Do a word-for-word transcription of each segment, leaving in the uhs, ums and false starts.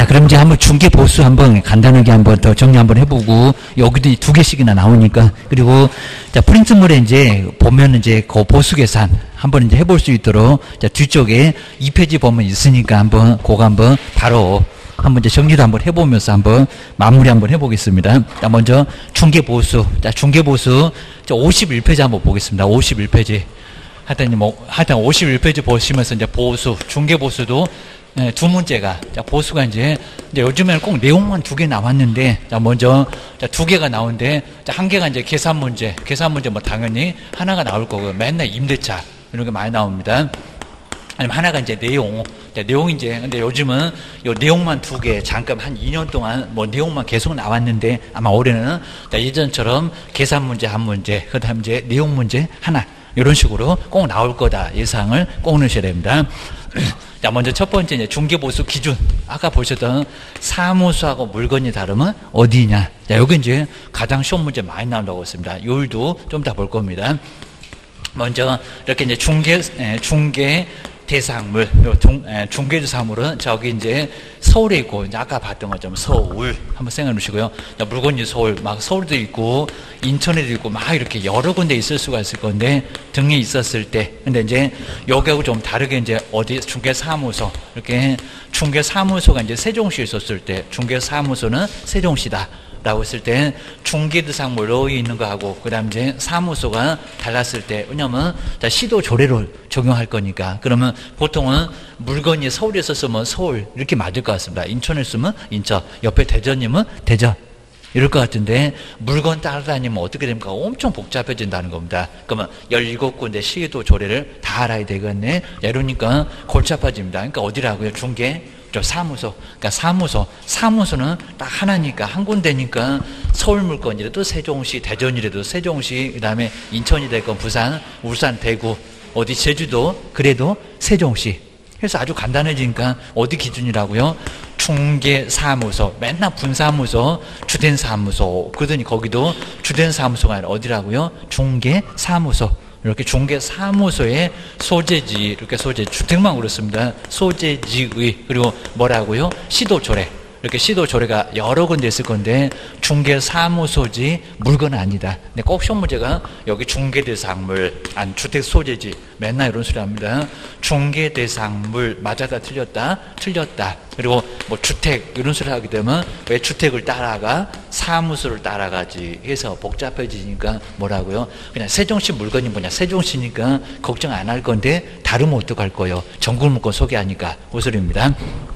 그럼 이제 한번 중개 보수 한번 간단하게 한번 더 정리 한번 해보고, 여기도 두 개씩이나 나오니까. 그리고 자 프린트물에 이제 보면 이제 그 보수 계산 한번 이제 해볼 수 있도록, 자 뒤쪽에 이 페이지 보면 있으니까 한번 그거 한번 바로 한번 이제 정리를 한번 해보면서 한번 마무리 한번 해보겠습니다. 자 먼저 중개 보수, 자 중개 보수 자 오십일 페이지 한번 보겠습니다. 오십일 페이지. 하여튼 뭐 하여튼 오십일 페이지 보시면서 이제 보수, 중개 보수도 네, 두 문제가, 자, 보수가 이제, 이제 요즘에는 꼭 내용만 두 개 나왔는데, 자, 먼저, 자, 두 개가 나오는데, 자, 한 개가 이제 계산 문제, 계산 문제 뭐 당연히 하나가 나올 거고, 맨날 임대차, 이런 게 많이 나옵니다. 아니면 하나가 이제 내용, 자, 내용 이제, 근데 요즘은 요 내용만 두 개, 잠깐 한 이 년 동안 뭐 내용만 계속 나왔는데, 아마 올해는, 자, 예전처럼 계산 문제 한 문제, 그 다음 이제 내용 문제 하나, 이런 식으로 꼭 나올 거다 예상을 꼭 넣으셔야 됩니다. 자, 먼저 첫 번째 이제 중개보수 기준. 아까 보셨던 사무소하고 물건이 다르면 어디냐. 자, 여기 이제 가장 쉬운 문제 많이 나온다고 했습니다. 요일도 좀 다 볼 겁니다. 먼저 이렇게 이제 중개, 중개 대상물, 중, 중개 대상물은 저기 이제 서울에 있고, 이제 아까 봤던 것처럼 서울 한번 생각해 놓으시고요. 물건이 서울, 막 서울도 있고, 인천에도 있고, 막 이렇게 여러 군데 있을 수가 있을 건데, 등에 있었을 때. 근데 이제 여기하고 좀 다르게 이제 어디 중개사무소, 이렇게 중개사무소가 이제 세종시에 있었을 때, 중개사무소는 세종시다. 라고 했을 때 중개대상물로 있는 거하고 그 다음 이제 사무소가 달랐을 때, 왜냐면 자, 시도 조례를 적용할 거니까. 그러면 보통은 물건이 서울에 있었으면 서울 이렇게 맞을 것 같습니다. 인천에 있으면 인천, 옆에 대전이면 대전 이럴 것 같은데, 물건 따라다니면 어떻게 됩니까? 엄청 복잡해진다는 겁니다. 그러면 열일곱 군데 시도 조례를 다 알아야 되겠네. 이러니까 골치 아파집니다. 그러니까 어디라고요? 중개 저 사무소, 그러니까 사무소, 사무소는 딱 하나니까, 한 군데니까, 서울 물건이라도 세종시, 대전이라도 세종시, 그 다음에 인천이 됐건 부산, 울산, 대구, 어디 제주도, 그래도 세종시. 그래서 아주 간단해지니까 어디 기준이라고요? 중개사무소, 맨날 분사무소, 주된사무소. 그러더니 거기도 주된사무소가 아니라 어디라고요? 중개사무소. 이렇게 중개사무소의 소재지, 이렇게 소재, 주택만 그렇습니다. 소재지의, 그리고 뭐라고요? 시도조례. 이렇게 시도조례가 여러 군데 있을 건데, 중개사무소지 물건은 아니다. 근데 꼭 시험 문제가 여기 중개대상물, 안 주택소재지, 맨날 이런 소리 합니다. 중개대상물, 맞았다, 틀렸다, 틀렸다. 그리고 뭐 주택, 이런 소리 하게 되면 왜 주택을 따라가? 사무소를 따라가지. 해서 복잡해지니까 뭐라고요? 그냥 세종시 물건이 뭐냐? 세종시니까 걱정 안 할 건데, 다르면 어떡할 거예요? 전국 물건 소개하니까. 그 소리입니다.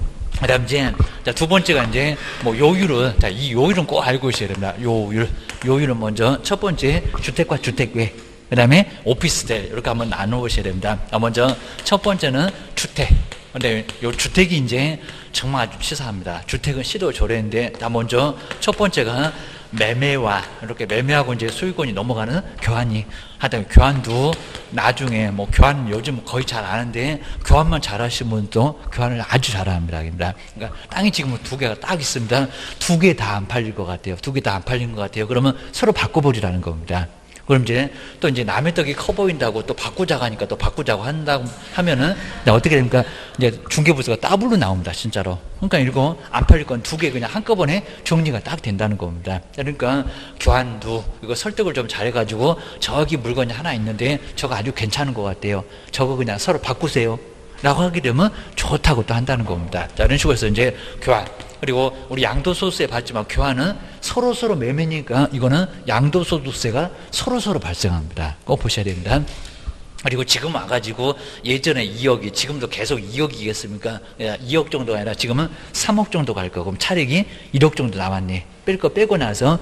그 다음 이제, 자, 두 번째가 이제, 뭐, 요율은, 자, 이 요율은 꼭 알고 있어야 됩니다. 요율. 요율은 먼저, 첫 번째, 주택과 주택 외. 그 다음에, 오피스텔. 이렇게 한번 나누셔야 됩니다. 먼저, 첫 번째는 주택. 근데 요 주택이 이제 정말 아주 치사합니다. 주택은 시도 조례인데, 다 먼저, 첫 번째가 매매와, 이렇게 매매하고 이제 소유권이 넘어가는 교환이, 하여튼 교환도 나중에 뭐 교환 요즘 거의 잘 안 하는데, 교환만 잘 하시는 분도 교환을 아주 잘 합니다. 그러니까 땅이 지금 두 개가 딱 있습니다. 두 개 다 안 팔릴 것 같아요. 두 개 다 안 팔린 것 같아요. 그러면 서로 바꿔버리라는 겁니다. 그럼 이제 또 이제 남의 떡이 커 보인다고 또 바꾸자고 하니까 또 바꾸자고 한다고 하면은 어떻게 됩니까? 이제 중개부서가 더블로 나옵니다. 진짜로. 그러니까 이거 안 팔릴 건 두 개 그냥 한꺼번에 정리가 딱 된다는 겁니다. 그러니까 교환도 이거 설득을 좀 잘해가지고 저기 물건이 하나 있는데 저거 아주 괜찮은 것 같아요. 저거 그냥 서로 바꾸세요. 라고 하게 되면 좋다고 또 한다는 겁니다. 자, 이런 식으로 해서 이제 교환. 그리고 우리 양도소득세 받지만 교환은 서로서로 매매니까 이거는 양도소득세가 서로서로 발생합니다. 꼭 보셔야 됩니다. 그리고 지금 와가지고 예전에 이억이 지금도 계속 이억이겠습니까? 이억 정도가 아니라 지금은 삼억 정도 갈 거고, 그럼 차익이 일억 정도 남았네. 뺄 거 빼고 나서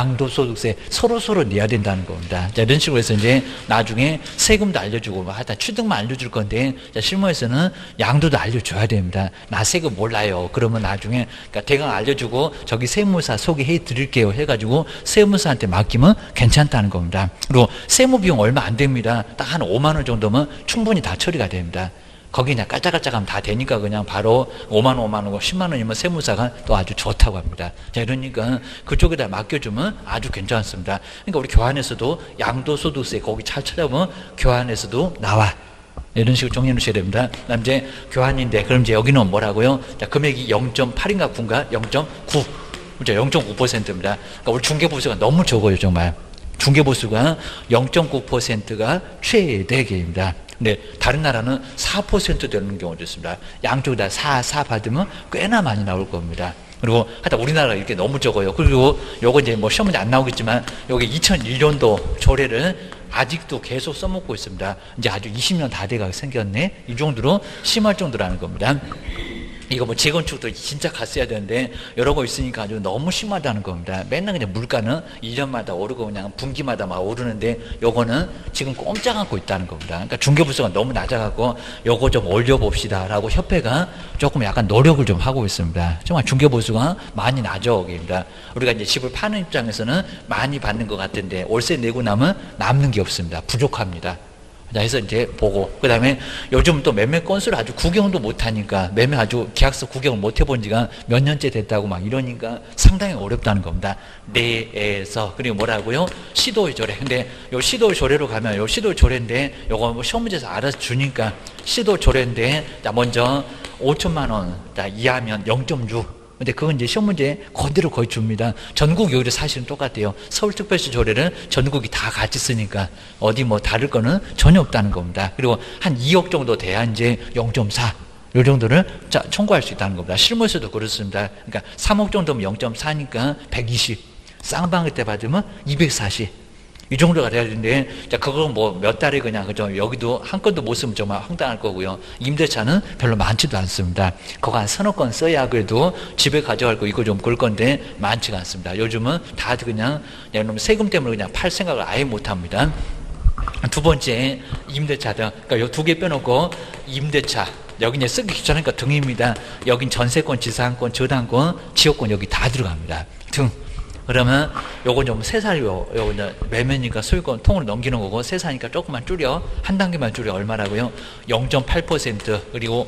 양도소득세 서로서로 내야 된다는 겁니다. 자, 이런 식으로 해서 이제 나중에 세금도 알려주고, 뭐 하여튼 취득만 알려줄 건데, 자, 실무에서는 양도도 알려줘야 됩니다. 나 세금 몰라요. 그러면 나중에, 그러니까 대강 알려주고, 저기 세무사 소개해 드릴게요. 해가지고 세무사한테 맡기면 괜찮다는 겁니다. 그리고 세무 비용 얼마 안 됩니다. 딱 한 오만 원 정도면 충분히 다 처리가 됩니다. 거기 그냥 깔짝깔짝하면 다 되니까 그냥 바로 오만 원, 오만 원, 십만 원이면 세무사가 또 아주 좋다고 합니다. 자, 이러니까 그쪽에다 맡겨주면 아주 괜찮습니다. 그러니까 우리 교환에서도 양도소득세 거기 잘 찾아보면 교환에서도 나와. 이런 식으로 정리해 놓으셔야 됩니다. 그 다음 이제 교환인데, 그럼 이제 여기는 뭐라고요? 자, 금액이 영 점 팔인가 구인가? 영 점 구. 그죠? 영 점 구 퍼센트입니다. 그러니까 우리 중개보수가 너무 적어요, 정말. 중개보수가 영 점 구 퍼센트가 최대개입니다. 근데 다른 나라는 사 퍼센트 되는 경우도 있습니다. 양쪽 다 사, 사 받으면 꽤나 많이 나올 겁니다. 그리고 하여튼 우리나라가 이렇게 너무 적어요. 그리고 요거 이제 뭐 시험 문제 안 나오겠지만 여기 이천일 년도 조례를 아직도 계속 써먹고 있습니다. 이제 아주 이십 년 다 돼가 생겼네. 이 정도로 심할 정도라는 겁니다. 이거 뭐 재건축도 진짜 갔어야 되는데 여러 거 있으니까 아주 너무 심하다는 겁니다. 맨날 그냥 물가는 일 년마다 오르고 그냥 분기마다 막 오르는데 요거는 지금 꼼짝 않고 있다는 겁니다. 그러니까 중개부서가 너무 낮아갖고 요거 좀 올려봅시다 라고 협회가 조금 약간 노력을 좀 하고 있습니다. 정말 중개보수가 많이 낮아 오기입니다. 우리가 이제 집을 파는 입장에서는 많이 받는 것 같은데 월세 내고 나면 남는 게 없습니다. 부족합니다. 그래서 이제 보고, 그 다음에 요즘 또 매매 건수를 아주 구경도 못하니까, 매매 아주 계약서 구경을 못 해본 지가 몇 년째 됐다고 막 이러니까 상당히 어렵다는 겁니다. 내에서. 그리고 뭐라고요? 시도의 조례. 근데 요 시도의 조례로 가면 요 시도의 조례인데 요거 뭐 시험 문제에서 알아서 주니까 시도 조례인데, 자, 먼저 오천만 원 이하면 영 점 육. 근데 그건 이제 시험 문제 그대로 거의 줍니다. 전국 요율이 사실은 똑같아요. 서울특별시 조례는 전국이 다 같이 쓰니까 어디 뭐 다를 거는 전혀 없다는 겁니다. 그리고 한 이억 정도 돼야 이제 영 점 사. 요 정도를 자, 청구할 수 있다는 겁니다. 실무에서도 그렇습니다. 그러니까 삼억 정도면 영 점 사니까 백이십. 쌍방울 때 받으면 이백사십. 이 정도가 돼야 되는데, 자, 그거 뭐 몇 달에 그냥, 그죠? 여기도 한 건도 못 쓰면 정말 황당할 거고요. 임대차는 별로 많지도 않습니다. 그거 한 서너 건 써야 그래도 집에 가져갈 거 이거 좀 그럴 건데 많지가 않습니다. 요즘은 다들 그냥, 그냥 세금 때문에 그냥 팔 생각을 아예 못 합니다. 두 번째, 임대차다. 그러니까 요 두 개 빼놓고 임대차. 여기 이제 쓰기 귀찮으니까 등입니다. 여긴 전세권, 지상권, 저당권, 지역권 여기 다 들어갑니다. 등. 그러면 요건 좀 세살요, 요거 이제 매매니까 소유권 통으로 넘기는 거고, 세사니까 조금만 줄여, 한 단계만 줄여 얼마라고요? 영 점 팔 퍼센트. 그리고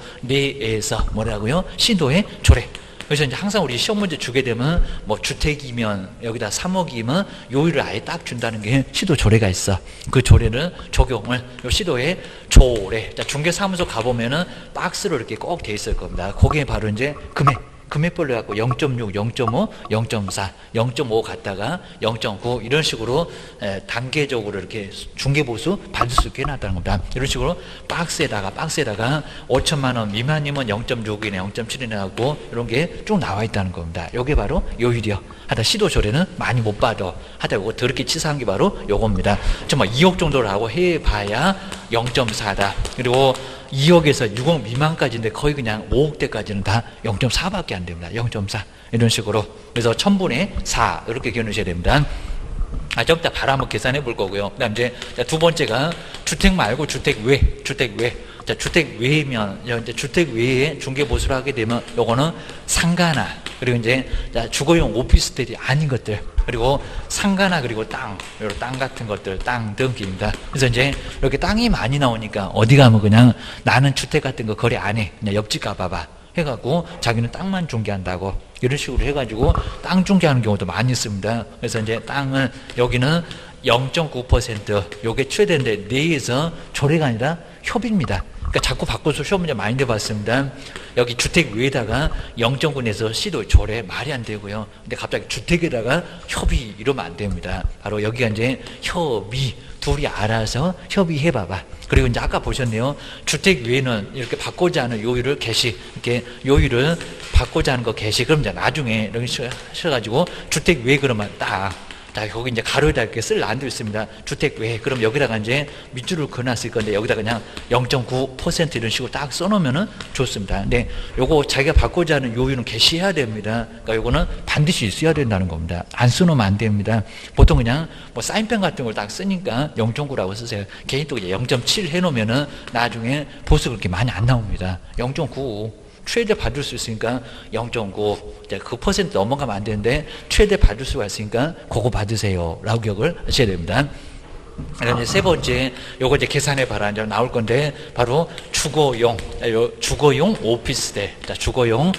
내에서 뭐라고요? 시도의 조례. 그래서 이제 항상 우리 시험 문제 주게 되면 뭐 주택이면 여기다 삼억이면 요율을 아예 딱 준다는 게 시도 조례가 있어. 그 조례를 적용을 요 시도의 조례. 자, 중개사무소 가보면은 박스로 이렇게 꼭 돼 있을 겁니다. 거기에 바로 이제 금액. 금액별로 해갖고 영 점 육, 영 점 오, 영 점 사, 영 점 오 갔다가 영 점 구 이런 식으로 에, 단계적으로 이렇게 중개보수 받을 수 있게 해놨다는 겁니다. 이런 식으로 박스에다가 박스에다가 오천만 원 미만이면 영 점 육이네, 영 점 칠이네 하고 이런 게 쭉 나와 있다는 겁니다. 요게 바로 요율이요. 하다 시도 조례는 많이 못 받아. 하다 요거 더럽게 치사한 게 바로 요겁니다. 정말 이억 정도를 하고 해봐야 영 점 사다. 그리고 이억에서 육억 미만까지인데 거의 그냥 오억대까지는 다 영 점 사밖에 안 됩니다. 영 점 사. 이런 식으로. 그래서 천분의 사. 이렇게 기억하셔야 됩니다. 아, 좀 이따 바로 한번 계산해 볼 거고요. 그 다음 이제 두 번째가 주택 말고 주택 외. 주택 외. 자, 주택 외면, 이제 주택 외에 중개보수를 하게 되면 요거는 상가나, 그리고 이제 주거용 오피스텔이 아닌 것들, 그리고 상가나 그리고 땅, 요런 땅 같은 것들, 땅 등기입니다. 그래서 이제 이렇게 땅이 많이 나오니까 어디 가면 그냥 나는 주택 같은 거 거래 안 해. 그냥 옆집 가봐봐. 해갖고 자기는 땅만 중개한다고. 이런 식으로 해가지고 땅 중개하는 경우도 많이 있습니다. 그래서 이제 땅을 여기는 영 점 구 퍼센트 요게 최대인데 내에서 조례가 아니라 협의입니다. 그러니까 자꾸 바꿔서 시험 문제 많이 내봤습니다. 여기 주택 위에다가 영 점 구 내서 시도 조례 말이 안 되고요. 근데 갑자기 주택에다가 협의 이러면 안 됩니다. 바로 여기가 이제 협의, 둘이 알아서 협의해봐봐. 그리고 이제 아까 보셨네요. 주택 위에는 이렇게 바꾸지 않은 요율을 개시, 이렇게 요율을 바꾸지 않은 거 개시. 그럼 이제 나중에 이렇게 하셔가지고 주택 위에 그러면 딱. 자, 거기 이제 가로에다 이렇게 쓸 란도 있습니다. 주택 외. 그럼 여기다가 이제 밑줄을 그어놨을 건데 여기다 그냥 영 점 구 퍼센트 이런 식으로 딱 써놓으면은 좋습니다. 근데 요거 자기가 바꾸지 않은 요율은 게시해야 됩니다. 그러니까 요거는 반드시 있어야 된다는 겁니다. 안 써놓으면 안 됩니다. 보통 그냥 뭐 사인펜 같은 걸 딱 쓰니까 영 점 구라고 쓰세요. 괜히 또 영 점 칠 해놓으면은 나중에 보수가 그렇게 많이 안 나옵니다. 영 점 구. 최대 받을 수 있으니까 영 점 구. 그 퍼센트 넘어가면 안 되는데 최대 받을 수가 있으니까 그거 받으세요. 라고 기억을 하셔야 됩니다. 그다음에 세 번째, 요거 이제 계산해 봐라. 이제 나올 건데, 바로 주거용, 주거용 오피스텔. 자, 주거용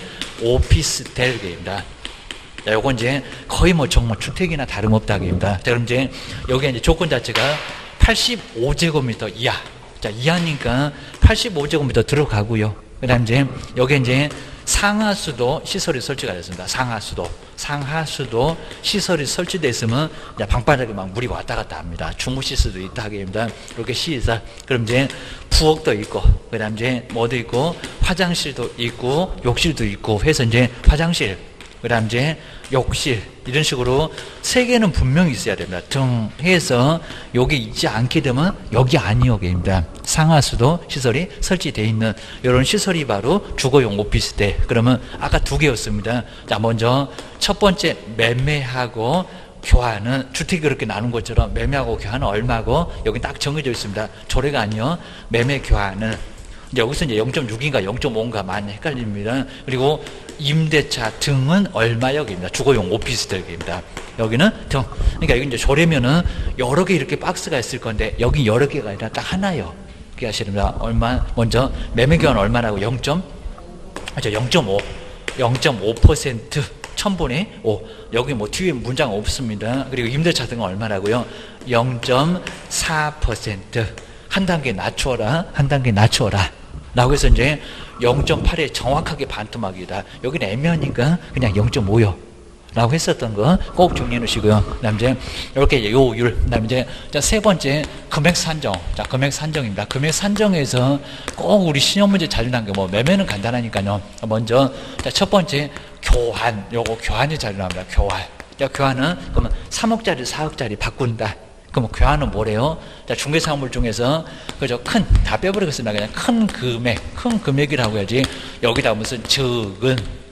오피스텔입니다. 자, 요건 이제 거의 뭐 정말 주택이나 다름없다기입니다. 자, 그럼 이제 여기 이제 조건 자체가 팔십오 제곱미터 이하. 자, 이하니까 팔십오 제곱미터 들어가고요. 그 다음 이제, 여기 이제 상하수도 시설이 설치가 됐습니다. 상하수도. 상하수도 시설이 설치되어 있으면 이제 방바닥에 막 물이 왔다 갔다 합니다. 주무실 수도 있다 하게 됩니다. 이렇게 시설. 그럼 이제 부엌도 있고, 그 다음 이제 뭐도 있고, 화장실도 있고, 욕실도 있고, 해서 이제 화장실, 그 다음 이제 욕실, 이런 식으로 세 개는 분명히 있어야 됩니다. 정해서 여기 있지 않게 되면 여기 아니오게입니다. 상하수도 시설이 설치되어 있는 이런 시설이 바로 주거용 오피스텔. 그러면 아까 두 개였습니다. 자, 먼저 첫 번째 매매하고 교환은 주택이 그렇게 나눈 것처럼 매매하고 교환은 얼마고 여기 딱 정해져 있습니다. 조례가 아니요. 매매 교환은 이제 여기서 이제 영 점 육인가 영 점 오인가 많이 헷갈립니다. 그리고 임대차 등은 얼마역입니다. 주거용 오피스텔입니다. 여기는 등. 그러니까 여기 이제 조례면은 여러 개 이렇게 박스가 있을 건데 여기 여러 개가 아니라 딱 하나요. 그렇게 하시랍니다. 얼마 먼저 매매 교환 얼마라고 영. 그렇죠. 영 점 오. 영 점 오 퍼센트 천분의 오. 여기 뭐 뒤에 문장 없습니다. 그리고 임대차 등은 얼마라고요? 영 점 사 퍼센트. 한 단계 낮추어라. 한 단계 낮추어라. 라고 해서 이제 영 점 팔에 정확하게 반토막이다. 여기는 애매하니까 그냥 영 점 오요. 라고 했었던 거 꼭 정리해 놓으시고요. 그 다음 이제 이렇게 요율. 그 다음 이제 세 번째 금액 산정. 자, 금액 산정입니다. 금액 산정에서 꼭 우리 시험 문제 자주 나온 게 뭐 매매는 간단하니까요. 먼저 자, 첫 번째 교환. 요거 교환이 자주 나옵니다. 교환. 자, 교환은 그러면 삼억짜리 사억짜리 바꾼다. 그럼 교환은 뭐래요? 자, 중개사물 중에서 그죠? 큰, 다 빼버리겠습니다. 그냥 큰 금액, 큰 금액이라고 해야지. 여기다 무슨 적은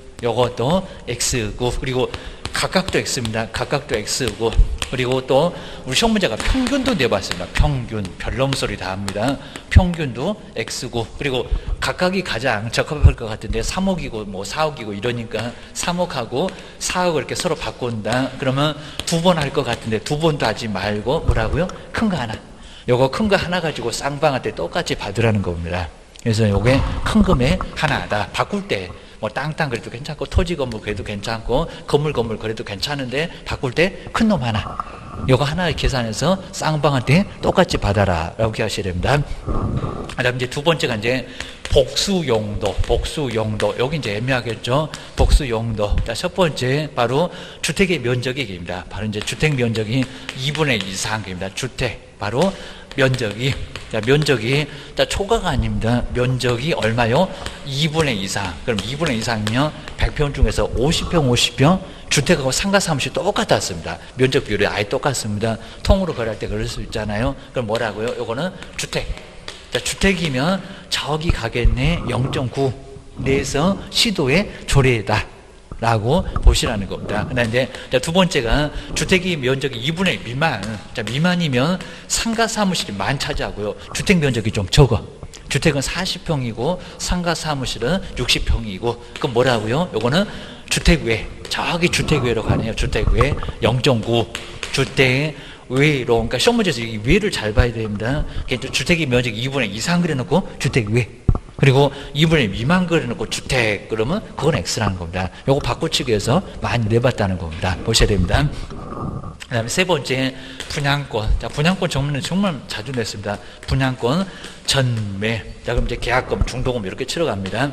요것도 X고, 그리고 각각도 X입니다. 각각도 X고, 그리고 또 우리 시험 문제가 평균도 내봤습니다. 평균, 별놈 소리 다 합니다. 평균도 X고, 그리고 각각이 가장 적합할 것 같은데 삼억이고 뭐 사억이고 이러니까 삼억하고 사억을 이렇게 서로 바꾼다. 그러면 두 번 할 것 같은데 두 번도 하지 말고 뭐라고요? 큰 거 하나. 요거 큰 거 하나 가지고 쌍방한테 똑같이 받으라는 겁니다. 그래서 요게 큰 금액 하나다. 바꿀 때 뭐 땅땅 그래도 괜찮고 토지 건물 그래도 괜찮고 건물 건물 그래도 괜찮은데 바꿀 때 큰 놈 하나. 요거 하나 계산해서 쌍방한테 똑같이 받아라 라고 하셔야 됩니다. 그다음 이제 두 번째가 이제 복수 용도, 복수 용도. 여기 이제 애매하겠죠. 복수 용도. 자, 첫 번째 바로 주택의 면적입니다. 바로 이제 주택 면적이 이분의 이상입니다. 주택 바로 면적이 자, 면적이 자, 초과가 아닙니다. 면적이 얼마요? 이분의 이상. 그럼 이분의 이상이면 백 평 중에서 오십 평, 오십 평 주택하고 상가 사무실 똑같았습니다. 면적 비율이 아예 똑같습니다. 통으로 거래할 때 그럴 수 있잖아요. 그럼 뭐라고요? 요거는 주택. 자, 주택이면 저기 가겠네. 영 점 구 내에서 시도의 조례다. 라고 보시라는 겁니다. 그다음 이제 두 번째가 주택이 면적이 이분의 일 미만. 자, 미만이면 상가 사무실이 만 차지하고요. 주택 면적이 좀 적어. 주택은 사십 평이고 상가 사무실은 육십 평이고. 그럼 뭐라고요? 요거는 주택 외. 저기 주택 외로 가네요. 주택 외 영 점 구. 주택 외로. 그러니까 시험 문제에서 이 외를 잘 봐야 됩니다. 주택이 면적이 이분의 이상 그려놓고 주택 외. 그리고 이분의 미만 그려놓고 주택 그러면 그건 X라는 겁니다. 요거 바꿔치기 위해서 많이 내봤다는 겁니다. 보셔야 됩니다. 그 다음에 세 번째 분양권. 자, 분양권 정문은 정말 자주 냈습니다. 분양권 전매. 자, 그럼 이제 계약금, 중도금 이렇게 치러갑니다.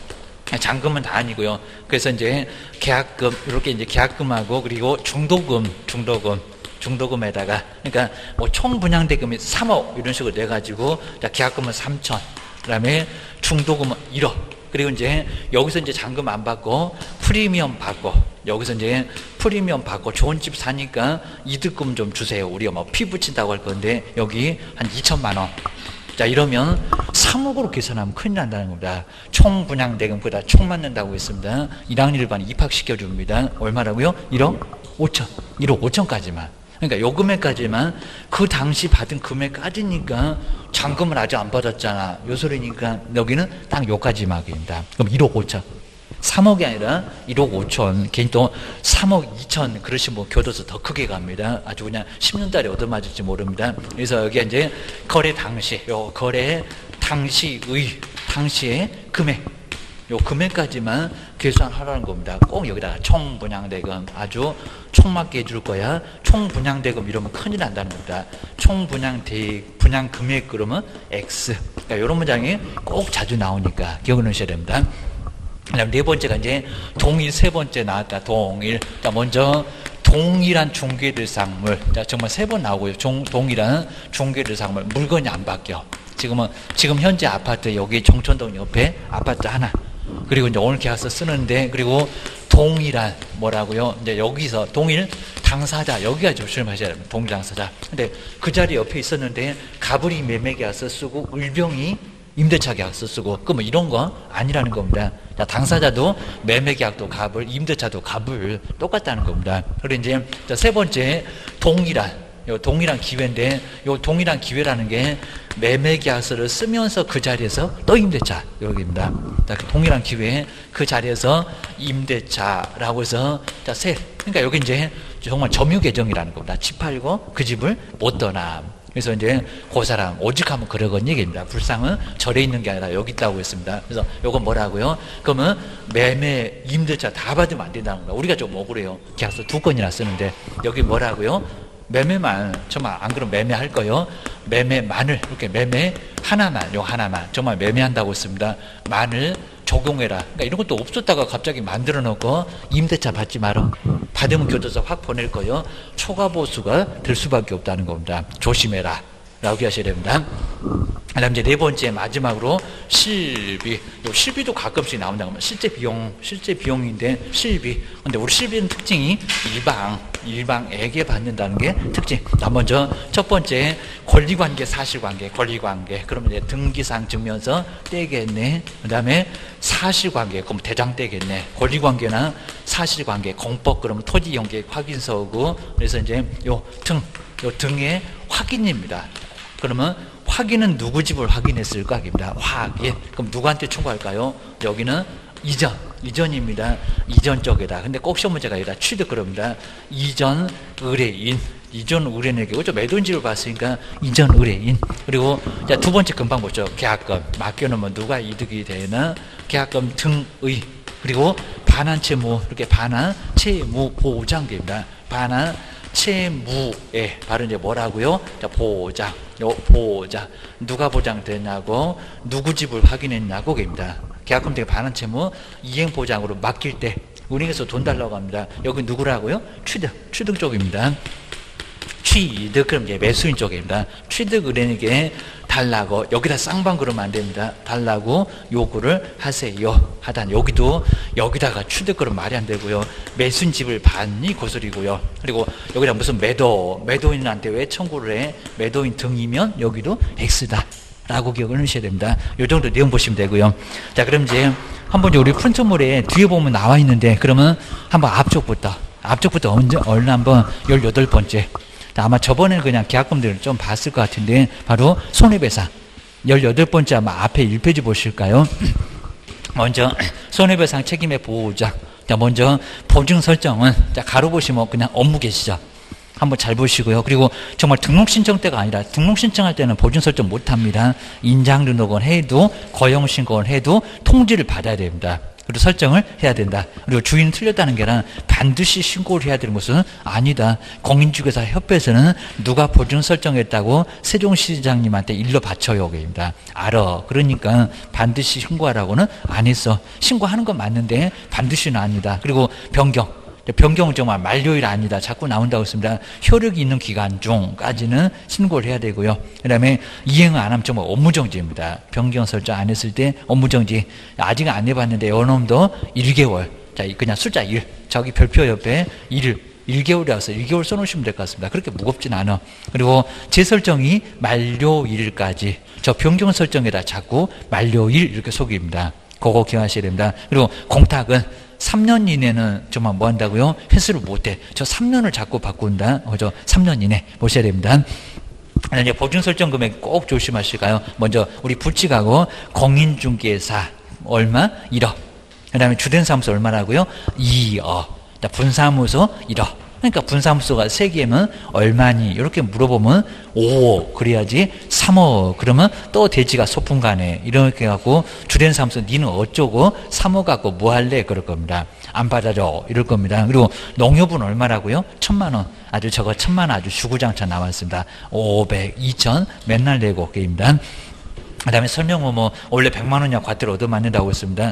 잔금은 다 아니고요. 그래서 이제 계약금 이렇게 이제 계약금하고 그리고 중도금, 중도금. 중도금에다가 그러니까 뭐 총 분양대금이 삼억 이런 식으로 내 가지고 자, 계약금은 삼천. 그 다음에 중도금은 일억. 그리고 이제 여기서 이제 잔금 안 받고 프리미엄 받고 여기서 이제 프리미엄 받고 좋은 집 사니까 이득금 좀 주세요. 우리가 뭐 피 붙인다고 할 건데 여기 한 이천만 원. 자, 이러면 삼억으로 계산하면 큰일 난다는 겁니다. 총 분양대금 그다 총 맞는다고 했습니다. 일 학년 일 반 입학시켜줍니다. 얼마라고요? 일억 오천. 일억 오천까지만. 그러니까 요 금액까지만 그 당시 받은 금액까지니까 잔금을 아직 안 받았잖아. 요 소리니까 여기는 딱 요까지막입니다. 그럼 일억 오천. 삼억이 아니라 일억 오천. 괜히 또 삼억 이천 그러시면 뭐 교도소 더 크게 갑니다. 아주 그냥 십 년짜리 얻어맞을지 모릅니다. 그래서 여기 이제 거래 당시, 요 거래 당시의 당시의 금액. 요 금액까지만 계산하라는 겁니다. 꼭 여기다가 총분양대금 아주 총 맞게 해줄 거야. 총분양대금 이러면 큰일 난다는 겁니다. 총분양대 분양 금액 그러면 X. 그러니까 이런 문장이 꼭 자주 나오니까 기억을 넣으셔야 됩니다. 그다음 네 번째가 이제 동일 세 번째 나왔다. 동일. 자 먼저 동일한 중개대상물. 자 정말 세 번 나오고요. 종, 동일한 중개대상물. 물건이 안 바뀌어. 지금은 지금 현재 아파트 여기 정천동 옆에 아파트 하나. 그리고 이제 오늘 계약서 쓰는데 그리고 동일한 뭐라고요? 이제 여기서 동일 당사자 여기가 조심하셔야 됩니다. 동일 당사자. 근데 그 자리 옆에 있었는데 가불이 매매 계약서 쓰고 을병이 임대차 계약서 쓰고 그뭐 이런 거 아니라는 겁니다. 자, 당사자도 매매 계약도 갑을, 임대차도 갑을 똑같다는 겁니다. 그리고 이제 세 번째 동일한 요 동일한 기회인데 요 동일한 기회라는 게 매매 계약서를 쓰면서 그 자리에서 또 임대차 여기입니다. 자, 동일한 기회에 그 자리에서 임대차라고 해서 자, 세 그러니까 여기 이제 정말 점유 계정이라는 겁니다. 집 팔고 그 집을 못 떠남. 그래서 이제 그 사람 오직 하면 그러건 얘기입니다. 불상은 절에 있는 게 아니라 여기 있다고 했습니다. 그래서 요건 뭐라고요? 그러면 매매 임대차 다 받으면 안 된다는 겁니다. 우리가 좀 억울해요. 계약서 두 건이나 쓰는데 여기 뭐라고요? 매매만 정말 안 그러면 매매할 거요. 매매만을 이렇게 매매 하나만 요 하나만 정말 매매한다고 했습니다. 만을 적용해라. 그러니까 이런 것도 없었다가 갑자기 만들어 놓고 임대차 받지 마라. 받으면 교도소 확 보낼 거요. 초과 보수가 될 수밖에 없다는 겁니다. 조심해라. 라고 하셔야 됩니다. 그 다음 이제 네 번째 마지막으로 실비. 요 실비도 가끔씩 나온다고 하면 실제 비용, 실제 비용인데 실비. 근데 우리 실비는 특징이 일방, 일방에게 받는다는 게 특징. 자, 먼저 첫 번째 권리관계, 사실관계, 권리관계. 그러면 이제 등기상 증명서 떼겠네. 그 다음에 사실관계, 그럼 대장 떼겠네. 권리관계나 사실관계, 공법 그러면 토지연계 확인서고. 그래서 이제 요 등, 요 등의 확인입니다. 그러면 확인은 누구 집을 확인했을까? 입니다. 확인. 그럼 누구한테 청구할까요? 여기는 이전, 이전입니다. 이전 쪽에다. 근데 꼭 시험 문제가 아니라 취득 그럽니다. 이전 의뢰인. 이전 의뢰인에게, 그죠? 매도인 집을 봤으니까 이전 의뢰인. 그리고 자, 두 번째 금방 보죠. 계약금. 맡겨놓으면 누가 이득이 되나? 계약금 등의. 그리고 반환 채무. 이렇게 반환 채무 보장입니다. 반환 채무에 바로 이제 뭐라고요? 자, 보장. 요 보장. 누가 보장되냐고, 누구 집을 확인했냐고 입니다. 계약금 되게 반환 채무 이행 보장으로 맡길 때 은행에서 돈 달라고 합니다. 여기 누구라고요? 취득. 취득 쪽입니다. 취득, 그럼 이제 매수인 쪽입니다. 취득 은행에게 달라고, 여기다 쌍방 그러면 안 됩니다. 달라고 요구를 하세요. 하단, 여기도, 여기다가 취득 그러면 말이 안 되고요. 매수인 집을 받니 고소리고요. 그리고 여기다 무슨 매도, 매도인한테 왜 청구를 해? 매도인 등이면 여기도 X다. 라고 기억을 하셔야 됩니다. 요 정도 내용 보시면 되고요. 자, 그럼 이제 한번 우리 프린트물에 뒤에 보면 나와 있는데, 그러면 한번 앞쪽부터, 앞쪽부터 언제, 얼른 한번 열여덟 번째. 아마 저번에는 그냥 계약금들을 좀 봤을 것 같은데 바로 손해배상 열여덟 번째 아마 앞에 일 페이지 보실까요? 먼저 손해배상 책임의 보호자. 자, 먼저 보증 설정은 자, 가로 보시면 그냥 업무 계시죠. 한번 잘 보시고요. 그리고 정말 등록 신청 때가 아니라 등록 신청할 때는 보증 설정 못 합니다. 인장 등록은 해도 거용 신고는 해도 통지를 받아야 됩니다. 그리고 설정을 해야 된다. 그리고 주인 틀렸다는 게 아니라 반드시 신고를 해야 되는 것은 아니다. 공인중개사 협회에서는 누가 보증 설정했다고 세종시장님한테 일러 바쳐요. 여기입니다. 알아. 그러니까 반드시 신고하라고는 안 했어. 신고하는 건 맞는데 반드시는 아니다. 그리고 변경. 변경은 정말 만료일 아니다. 자꾸 나온다고 했습니다. 효력이 있는 기간 중까지는 신고를 해야 되고요. 그 다음에 이행을 안 하면 정말 업무정지입니다. 변경 설정 안 했을 때 업무정지. 아직 안 해봤는데 요놈도 일 개월. 자, 그냥 숫자 일. 저기 별표 옆에 일. 일 개월이라서 일 개월 써놓으시면 될 것 같습니다. 그렇게 무겁진 않아. 그리고 재설정이 만료일까지. 저 변경 설정에다 자꾸 만료일 이렇게 속입니다. 그거 기억하셔야 됩니다. 그리고 공탁은 삼 년 이내는 정말 뭐 한다고요? 회수를 못해. 저 삼 년을 자꾸 바꾼다. 그죠? 삼 년 이내 보셔야 됩니다. 이제 보증 설정 금액 꼭 조심하실까요? 먼저 우리 불칙하고 공인중개사 얼마? 일억. 그 다음에 주된 사무소 얼마라고요? 이억. 분사무소 일억. 그러니까 분사함수가 세 개면 얼마니? 이렇게 물어보면 오 그래야지 삼억 그러면 또 돼지가 소풍 가네 이렇게 갖고 주된 함수 니는 어쩌고 삼억 갖고 뭐 할래? 그럴 겁니다. 안 받아줘 이럴 겁니다. 그리고 농협은 얼마라고요? 천만 원. 아주 저거 천만 원 아주 주구장창 나왔습니다. 오백, 이천 맨날 내고 게임입니다. 그 다음에 설명은 뭐 원래 백만 원이야 과태료 얻어맞는다고 했습니다.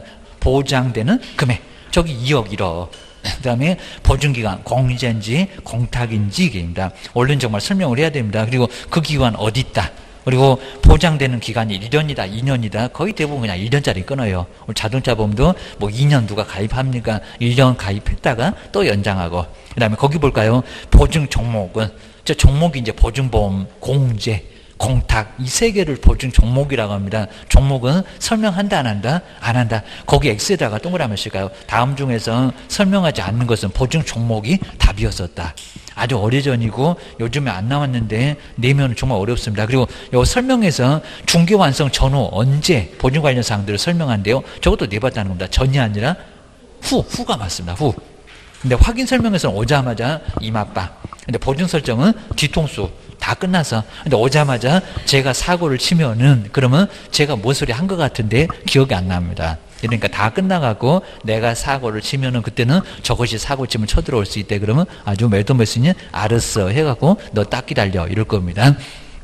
보장되는 금액 저기 이억 일억. 그 다음에 보증기간 공제인지 공탁인지 입니다. 원래는 정말 설명을 해야 됩니다. 그리고 그 기간 어디 있다. 그리고 보장되는 기간이 일 년이다 이 년이다 거의 대부분 그냥 일 년짜리 끊어요. 자동차 보험도 뭐 이 년 누가 가입합니까? 일 년 가입했다가 또 연장하고. 그 다음에 거기 볼까요? 보증 종목은 저 종목이 이제 보증보험 공제 공탁 이 세 개를 보증 종목이라고 합니다. 종목은 설명한다 안 한다? 안 한다. 거기 X에다가 동그라미 칠까요? 다음 중에서 설명하지 않는 것은 보증 종목이 답이었었다. 아주 오래전이고 요즘에 안 나왔는데 내면은 정말 어렵습니다. 그리고 요 설명에서 중개 완성 전후 언제 보증 관련 사항들을 설명한대요. 저것도 내봤다는 겁니다. 전이 아니라 후, 후가 맞습니다. 후. 근데 확인 설명에서는 오자마자 이마빠. 근데 보증 설정은 뒤통수. 다 끝나서. 근데 오자마자 제가 사고를 치면은 그러면 제가 뭔 소리 한 것 같은데 기억이 안 납니다. 그러니까 다 끝나가고 내가 사고를 치면은 그때는 저것이 사고 치면 쳐들어올 수 있대. 그러면 아주 멜도메스니 알았어 해갖고 너 딱 기다려 이럴 겁니다.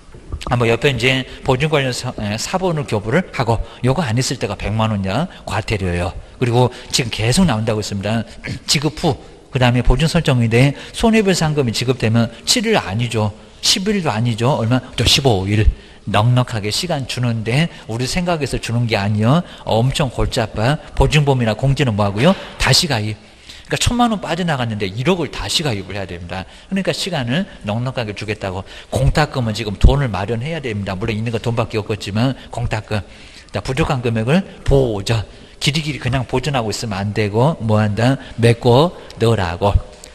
한번 옆에 이제 보증 관련 사, 사본을 교부를 하고 요거 안 했을 때가 백만 원이야 과태료예요. 그리고 지금 계속 나온다고 했습니다. 지급 후 그 다음에 보증 설정인데 손해배상금이 지급되면 칠 일 아니죠. 십 일도 아니죠. 얼마? 또 십오 일. 넉넉하게 시간 주는데 우리 생각에서 주는 게 아니요. 엄청 골치 아파. 보증보험이나 공제는 뭐 하고요? 다시 가입. 그러니까 천만 원 빠져나갔는데 일억을 다시 가입을 해야 됩니다. 그러니까 시간을 넉넉하게 주겠다고. 공탁금은 지금 돈을 마련해야 됩니다. 물론 있는 거 돈밖에 없겠지만 공탁금. 부족한 금액을 보전. 길이길이 그냥 보존하고 있으면 안 되고 뭐 한다? 메꿔 넣으라고.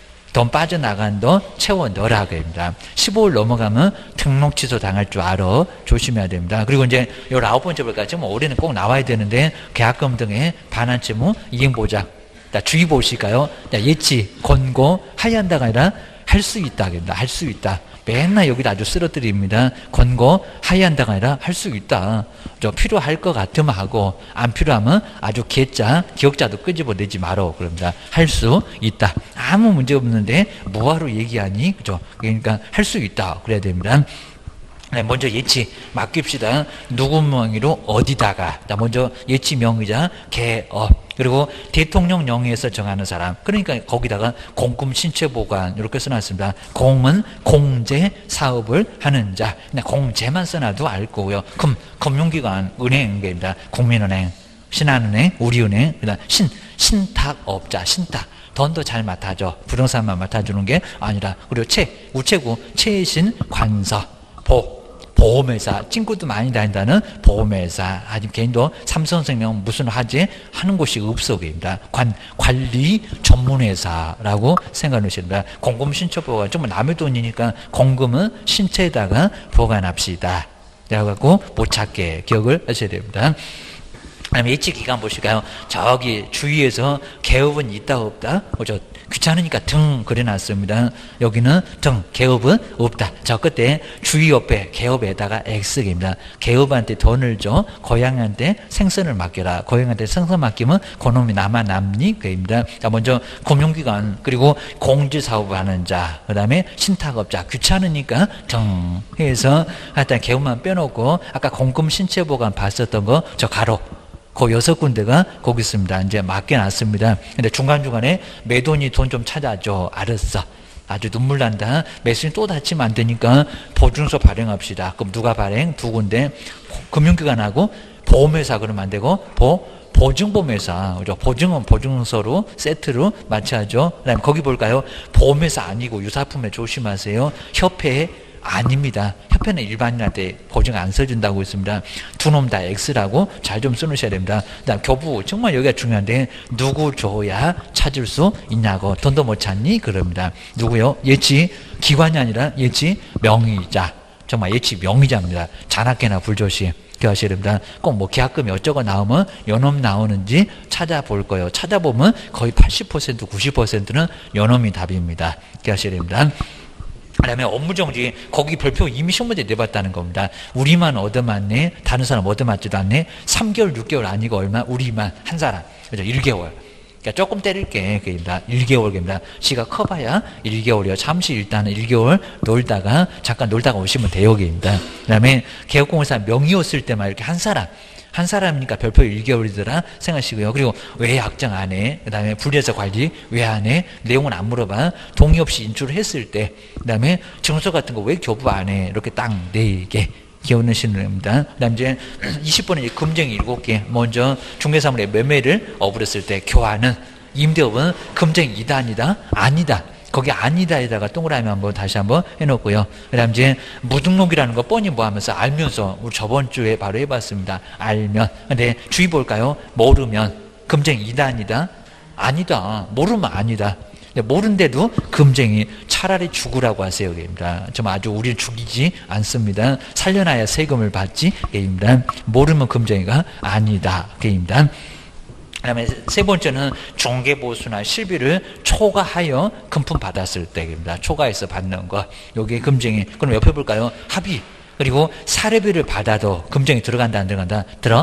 돈 빠져나간 돈 채워 넣으라고 합니다. 십오 일 넘어가면 등록 취소 당할 줄 알아. 조심해야 됩니다. 그리고 이제 요 아홉 번째 볼까지 뭐 올해는 꼭 나와야 되는데 계약금 등의 반환채무 이행보장. 주의 보실까요? 예치, 권고, 하야한다가 아니라 할 수 있다. 할 수 있다. 맨날 여기다 아주 쓰러뜨립니다. 권고, 하야한다가 아니라 할 수 있다. 저 필요할 것 같으면 하고 안 필요하면 아주 개자, 기억자도 끄집어내지 말어. 그럽니다. 할 수 있다. 아무 문제 없는데 뭐하러 얘기하니? 그죠? 그러니까 할 수 있다. 그래야 됩니다. 네, 먼저 예치 맡깁시다. 누구 명의로 어디다가. 자, 먼저 예치 명의자 개업. 그리고 대통령 명의에서 정하는 사람. 그러니까 거기다가 공금 신체 보관 이렇게 써놨습니다. 공은 공제 사업을 하는 자. 공제만 써놔도 알 거고요. 금 금융기관 은행입니다. 국민은행, 신한은행, 우리은행. 그다음 신 신탁업자 신탁. 돈도 잘 맡아줘. 부동산만 맡아주는 게 아니라. 그리고 채 우체국 최신 관서 보. 보험회사, 친구도 많이 다닌다는 보험회사, 아직 개인도 삼성생명 무슨 하지 하는 곳이 없어 보입니다. 관, 관리 전문회사라고 생각하시면 됩니다. 공금 신체 보관, 좀 남의 돈이니까 공금은 신체에다가 보관합시다. 그래갖고 못 찾게 기억을 하셔야 됩니다. 그다음에 예치 기간 보실까요? 저기 주위에서 개업은 있다 없다? 저 귀찮으니까 등 그려놨습니다. 여기는 등, 개업은 없다. 저 끝에 주위 옆에 개업에다가 X입니다. 개업한테 돈을 줘. 고양이한테 생선을 맡겨라. 고양이한테 생선 맡기면 그놈이 남아 남니? 그입니다. 자, 먼저 금융기관, 그리고 공제사업을 하는 자, 그 다음에 신탁업자. 귀찮으니까 등 해서 하여튼 개업만 빼놓고 아까 공금 신체보관 봤었던 거 저 가로. 그 여섯 군데가 거기 있습니다. 이제 맡겨놨습니다. 근데 중간중간에 매돈이 돈 좀 찾아줘. 알았어. 아주 눈물 난다. 매수인 또 다치면 안 되니까 보증서 발행합시다. 그럼 누가 발행? 두 군데. 금융기관하고 보험회사 그러면 안 되고 보 보증보험회사. 보증은 보증서로 세트로 맞춰야죠. 그다음에 거기 볼까요? 보험회사 아니고 유사품에 조심하세요. 협회 아닙니다. 협회는 일반인한테 보증 안 써준다고 했습니다. 두 놈 다 X라고 잘 좀 써놓으셔야 됩니다. 그다음 교부 정말 여기가 중요한데 누구 줘야 찾을 수 있냐고. 돈도 못 찾니? 그럽니다. 누구요? 예치 기관이 아니라 예치 명의자. 정말 예치 명의자입니다. 잔악계나 불조시. 기억하셔야 됩니다. 꼭 뭐 계약금이 어쩌고 나오면 연홈 나오는지 찾아볼 거예요. 찾아보면 거의 팔십 퍼센트, 구십 퍼센트는 연홈이 답입니다. 기억하셔야 됩니다. 그 다음에 업무정지, 거기 별표 이미 시험문제 내봤다는 겁니다. 우리만 얻어맞네, 다른 사람 얻어맞지도 않네. 삼 개월, 육 개월 아니고 얼마? 우리만 한 사람. 그죠? 일 개월. 그러니까 조금 때릴게. 그입니다. 일 개월입니다. 시가 커봐야 일 개월이요. 잠시 일단은 일 개월 놀다가, 잠깐 놀다가 오시면 돼요. 입니다. 그 다음에 개업공사 명의였을 때만 이렇게 한 사람. 한 사람이니까 별표 일 개월이더라 생각하시고요. 그리고 왜 약정 안 해? 그 다음에 불리해서 관리 왜 안 해? 내용은 안 물어봐. 동의 없이 인출을 했을 때. 그 다음에 증서 같은 거 왜 교부 안 해? 이렇게 딱 네 개. 기억하시는 겁니다. 그 다음 이제 이십 번은 금쟁이 일곱 개. 먼저 중개사물의 매매를 어부렸을 때 교환은 임대업은 금쟁이 이다 아니다? 아니다. 거기 아니다에다가 동그라미 한번 다시 한번 해놓고요. 그 다음 이제 무등록이라는 거 뻔히 뭐 하면서 알면서 우리 저번 주에 바로 해봤습니다. 알면. 근데 주의 볼까요? 모르면 금쟁이 이다 아니다? 아니다. 모르면 아니다. 모른데도 금쟁이 차라리 죽으라고 하세요. 입니다. 좀 아주 우리를 죽이지 않습니다. 살려놔야 세금을 받지. 입니다. 모르면 금쟁이가 아니다. 입니다. 그 다음에 세 번째는 중개보수나 실비를 초과하여 금품 받았을 때입니다. 초과해서 받는 거. 여기에 금쟁이. 그럼 옆에 볼까요? 합의. 그리고 사례비를 받아도 금쟁이 들어간다 안 들어간다?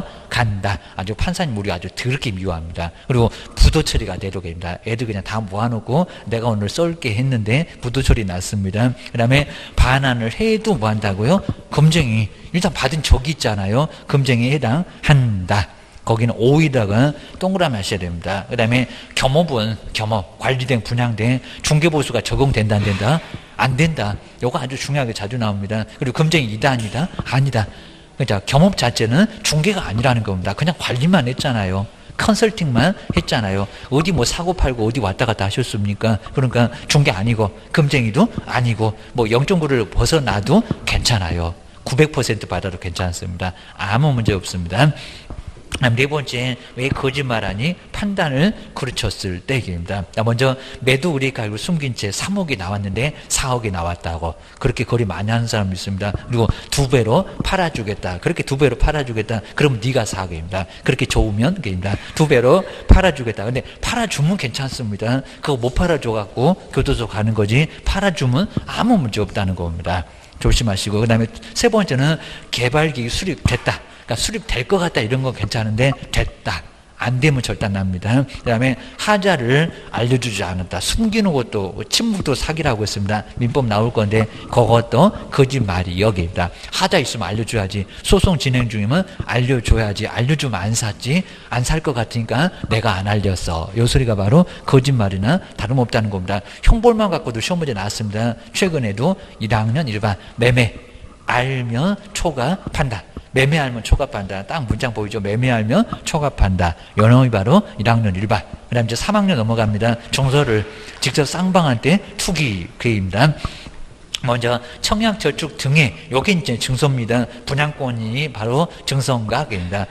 들어간다. 아주 판사님 우리 아주 더럽게 미워합니다. 그리고 부도 처리가 돼도 됩니다. 애들 그냥 다 모아놓고 내가 오늘 쏠게 했는데 부도 처리 났습니다. 그 다음에 반환을 해도 뭐 한다고요? 금쟁이. 일단 받은 적이 있잖아요. 금쟁이에 해당한다. 거기는 오에다가 동그라미 하셔야 됩니다. 그 다음에 겸업은 겸업, 관리된 분양된 중개보수가 적용된다 안 된다? 안 된다. 이거 아주 중요하게 자주 나옵니다. 그리고 금쟁이 이다 아니다? 아니다. 그러니까 겸업 자체는 중개가 아니라는 겁니다. 그냥 관리만 했잖아요. 컨설팅만 했잖아요. 어디 뭐 사고 팔고 어디 왔다 갔다 하셨습니까? 그러니까 중개 아니고 금쟁이도 아니고 뭐 영 점 구를 벗어나도 괜찮아요. 구백 퍼센트 받아도 괜찮습니다. 아무 문제 없습니다. 네 번째, 왜 거짓말하니? 판단을 그르쳤을 때입니다. 먼저 매도 우리 가격을 숨긴 채 삼억이 나왔는데 사억이 나왔다고. 그렇게 거리 많이 하는 사람이 있습니다. 그리고 두 배로 팔아주겠다. 그렇게 두 배로 팔아주겠다. 그럼 네가 사억입니다. 그렇게 좋으면 그입니다. 두 배로 팔아주겠다. 근데 팔아주면 괜찮습니다. 그거 못 팔아줘갖고 교도소 가는 거지. 팔아주면 아무 문제 없다는 겁니다. 조심하시고. 그 다음에 세 번째는 개발기획 수립됐다. 그러니까 수립될 것 같다 이런 건 괜찮은데 됐다. 안 되면 절단납니다. 그 다음에 하자를 알려주지 않았다. 숨기는 것도 침묵도 사기라고 했습니다. 민법 나올 건데 그것도 거짓말이 여기입니다. 하자 있으면 알려줘야지. 소송 진행 중이면 알려줘야지. 알려주면 안 샀지. 안 살 것 같으니까 내가 안 알렸어. 요 소리가 바로 거짓말이나 다름없다는 겁니다. 형벌만 갖고도 시험 문제 나왔습니다. 최근에도 일 학년 일반 매매 알면 초과 판단. 매매하면 초과한다. 딱 문장 보이죠? 매매하면 초과한다. 요놈이 바로 일 학년 일반. 그 다음 이제 삼 학년 넘어갑니다. 정서를 직접 쌍방한테 투기 괴입니다. 먼저 청약저축 등의 요게 이제 증서입니다. 분양권이 바로 증서인가입니다.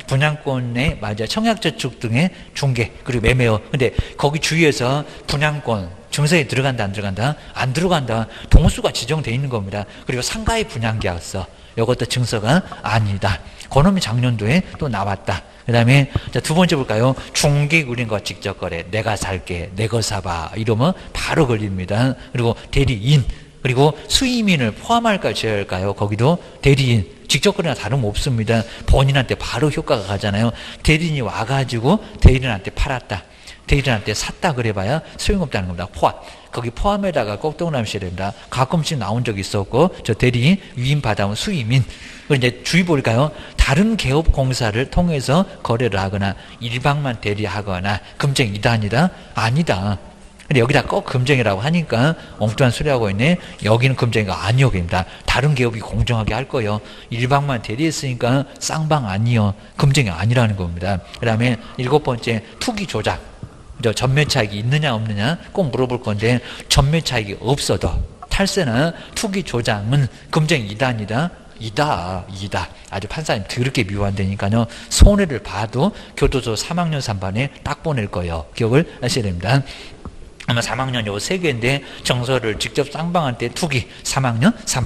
분양권에 맞아 청약저축 등의 중개 그리고 매매요. 근데 거기 주위에서 분양권 증서에 들어간다 안 들어간다? 안 들어간다. 동수가 지정되어 있는 겁니다. 그리고 상가의 분양계약서 이것도 증서가 아니다. 그놈이 작년도에 또 나왔다. 그 다음에 두 번째 볼까요? 중개 그린과 직접 거래. 내가 살게. 내 거 사봐. 이러면 바로 걸립니다. 그리고 대리인. 그리고 수임인을 포함할까요? 제할까요? 거기도 대리인. 직접 거래나 다름없습니다. 본인한테 바로 효과가 가잖아요. 대리인이 와가지고 대리인한테 팔았다. 대리인한테 샀다 그래봐야 소용없다는 겁니다. 포함. 거기 포함에다가 꼭 동그라미셔야 됩니다. 가끔씩 나온 적이 있었고 저 대리인 위임받아온 수임인. 그리고 이제 주의 볼까요? 다른 개업공사를 통해서 거래를 하거나 일방만 대리하거나 금쟁 이다 아니다? 아니다. 근데 여기다 꼭 금쟁이라고 하니까 엉뚱한 소리 하고 있네. 여기는 금쟁이가 아니요. 입니다. 다른 개업이 공정하게 할 거예요. 일방만 대리했으니까 쌍방 아니요. 금쟁이 아니라는 겁니다. 그 다음에 일곱 번째 투기 조작. 전매 차익이 있느냐 없느냐 꼭 물어볼 건데 전매 차익이 없어도 탈세나 투기 조장은 금쟁이 이다 아니다? 이다. 이다. 아주 판사님 더럽게 미워한다니까요. 손해를 봐도 교도소 삼 학년 삼 반에 딱 보낼 거예요. 기억을 하셔야 됩니다. 아마 삼 학년 요 세 개인데 정서를 직접 쌍방한테 투기 삼 학년 삼 반.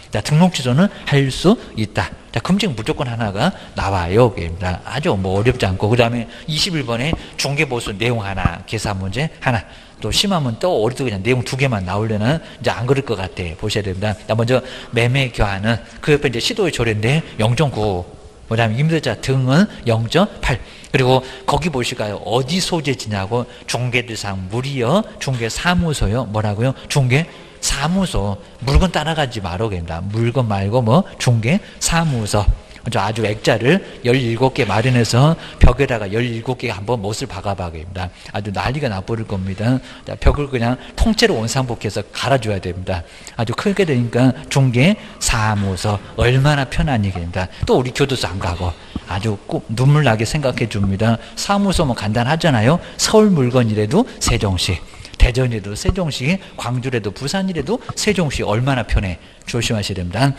자, 등록 취소는 할 수 있다. 자, 금증 무조건 하나가 나와요. 게임입니다. 아주 뭐 어렵지 않고. 그 다음에 이십일 번에 중개보수 내용 하나, 계산 문제 하나. 또 심하면 또 어디도 그냥 내용 두 개만 나오려는 이제 안 그럴 것 같아. 보셔야 됩니다. 자, 먼저 매매 교환은 그 옆에 이제 시도의 조례인데 영 점 구. 그 다음에 임대차 등은 영 점 팔. 그리고 거기 보실까요? 어디 소재지냐고 중개대상 물이요, 중개사무소요, 뭐라고요? 중개사무소. 물건 따라가지 말어 됩니다. 물건 말고 뭐 중개사무소. 아주 액자를 열일곱 개 마련해서 벽에다가 열일곱 개 한번 못을 박아봐 됩니다. 아주 난리가 나버릴 겁니다. 자, 벽을 그냥 통째로 원상복귀해서 갈아줘야 됩니다. 아주 크게 되니까 중개사무소 얼마나 편안히 됩니다. 또 우리 교도소 안 가고 아주 꼭 눈물 나게 생각해 줍니다. 사무소면 간단하잖아요. 서울 물건이라도 세종시, 대전이라도 세종시, 광주라도 부산이라도 세종시 얼마나 편해. 조심하셔야 됩니다.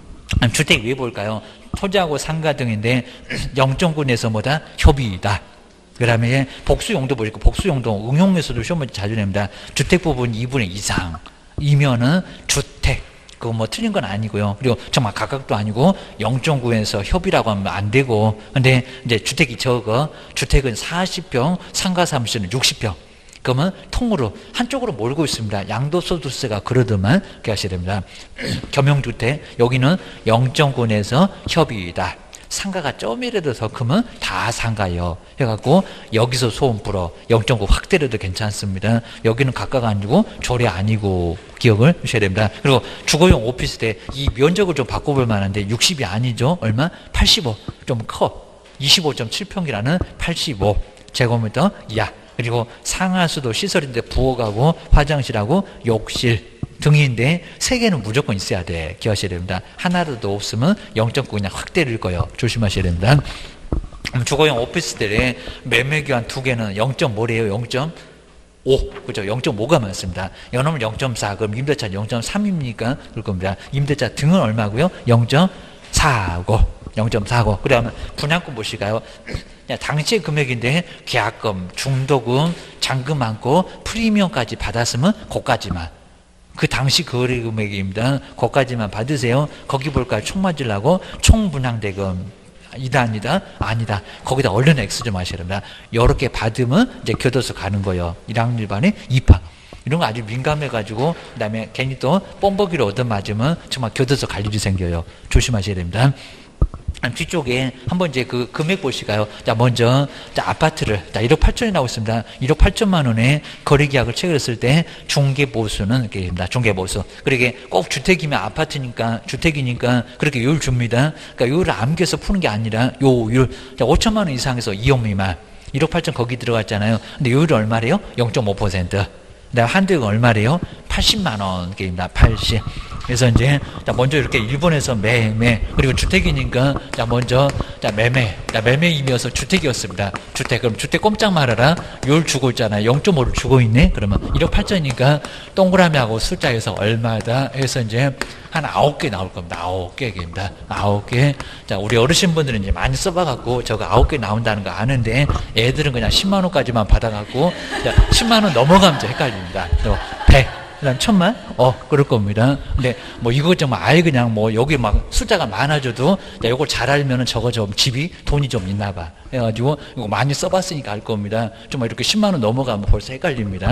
주택 왜 볼까요? 토지하고 상가 등인데 영 점 구에서 뭐다? 협의이다. 그 다음에 복수용도 보니까 복수용도 응용에서도 시험 문제 자주 냅니다. 주택 부분 이분의 이상이면은 주택. 그거 뭐 틀린 건 아니고요. 그리고 정말 각각도 아니고 영 점 구에서 협의라고 하면 안 되고. 근데 이제 주택이 적어. 주택은 사십 평, 상가 사무실은 육십 평. 그러면 통으로 한쪽으로 몰고 있습니다. 양도소득세가 그러더만 그렇게 하셔야 됩니다. 겸용주택 여기는 영 점 구에서 협의이다. 상가가 좀이라도 더 크면 다 상가요. 해갖고 여기서 소음 불어 영 점 구 확대라도 괜찮습니다. 여기는 각각 아니고 조례 아니고 기억을 하셔야 됩니다. 그리고 주거용 오피스텔 이 면적을 좀 바꿔볼 만한데 육십이 아니죠. 얼마? 팔십오. 좀 커. 이십오 점 칠 평이라는 팔십오 제곱미터 이하. 그리고 상하수도 시설인데 부엌하고 화장실하고 욕실 등인데 세 개는 무조건 있어야 돼. 기억하셔야 됩니다. 하나라도 없으면 영 점 구 그냥 확 때릴 거예요. 조심하셔야 됩니다. 주거용 오피스텔에 매매교환 두 개는 영 점 오래요. 영 점 오. 그죠? 영 점 오가 많습니다. 연놈은 영 점 사. 그럼 임대차 영 점 삼입니까? 그럴 겁니다. 임대차 등은 얼마고요? 영 점 사고. 영 점 사고. 그 다음에 분양권 보실까요? 당시의 금액인데 계약금, 중도금, 잔금 많고 프리미엄까지 받았으면 거기까지만. 그 당시 거래 금액입니다. 거기까지만 받으세요. 거기 볼까요? 총 맞으려고 총분양대금. 이다 아니다? 아니다. 거기다 얼른 X 좀 하셔야 됩니다. 여러 개 받으면 이제 교도소 가는 거예요. 일 학년 일반에 입학. 이런 거 아주 민감해가지고 그 다음에 괜히 또 뻥벅이로 얻어맞으면 정말 교도소 갈 일이 생겨요. 조심하셔야 됩니다. 뒤쪽에 한번 이제 그 금액 보실까요? 자, 먼저, 자, 아파트를, 자, 일억 팔천이 나오고 있습니다. 일억 팔천만 원에 거래계약을 체결했을 때 중개보수는 이렇게 됩니다. 중개보수. 그러게 꼭 주택이면 아파트니까, 주택이니까 그렇게 요율 줍니다. 그러니까 요율을 암기해서 푸는 게 아니라 요율. 자, 오천만 원 이상에서 이억 미만. 일억 팔천 거기 들어갔잖아요. 근데 요율이 얼마래요? 영 점 오 퍼센트. 그다음 한도가 얼마래요? 팔십만 원 게임이다. 팔십. 그래서 이제 자 먼저 이렇게 일본에서 매매 그리고 주택이니까 자 먼저 자 매매 자 매매임이어서 주택이었습니다. 주택 그럼 주택 꼼짝 말아라. 요율 주고 있잖아요. 영 점 오를 주고 있네. 그러면 일억 팔천이니까 동그라미하고 숫자에서 얼마다 해서 이제 한 아홉 개 나올 겁니다. 아홉 개입니다. 아홉 개. 자 우리 어르신분들은 이제 많이 써봐갖고 저거 아홉 개 나온다는 거 아는데 애들은 그냥 십만 원까지만 받아갖고 자 십만 원 넘어가면 좀 헷갈립니다. 또 백. 그다음 천만? 어, 그럴 겁니다. 근데 뭐 이거 좀 아예 그냥 뭐 여기 막 숫자가 많아져도 야, 이걸 잘 알면은 저거 좀 집이 돈이 좀 있나 봐. 해가지고 이거 많이 써봤으니까 알 겁니다. 좀 이렇게 십만 원 넘어가면 벌써 헷갈립니다.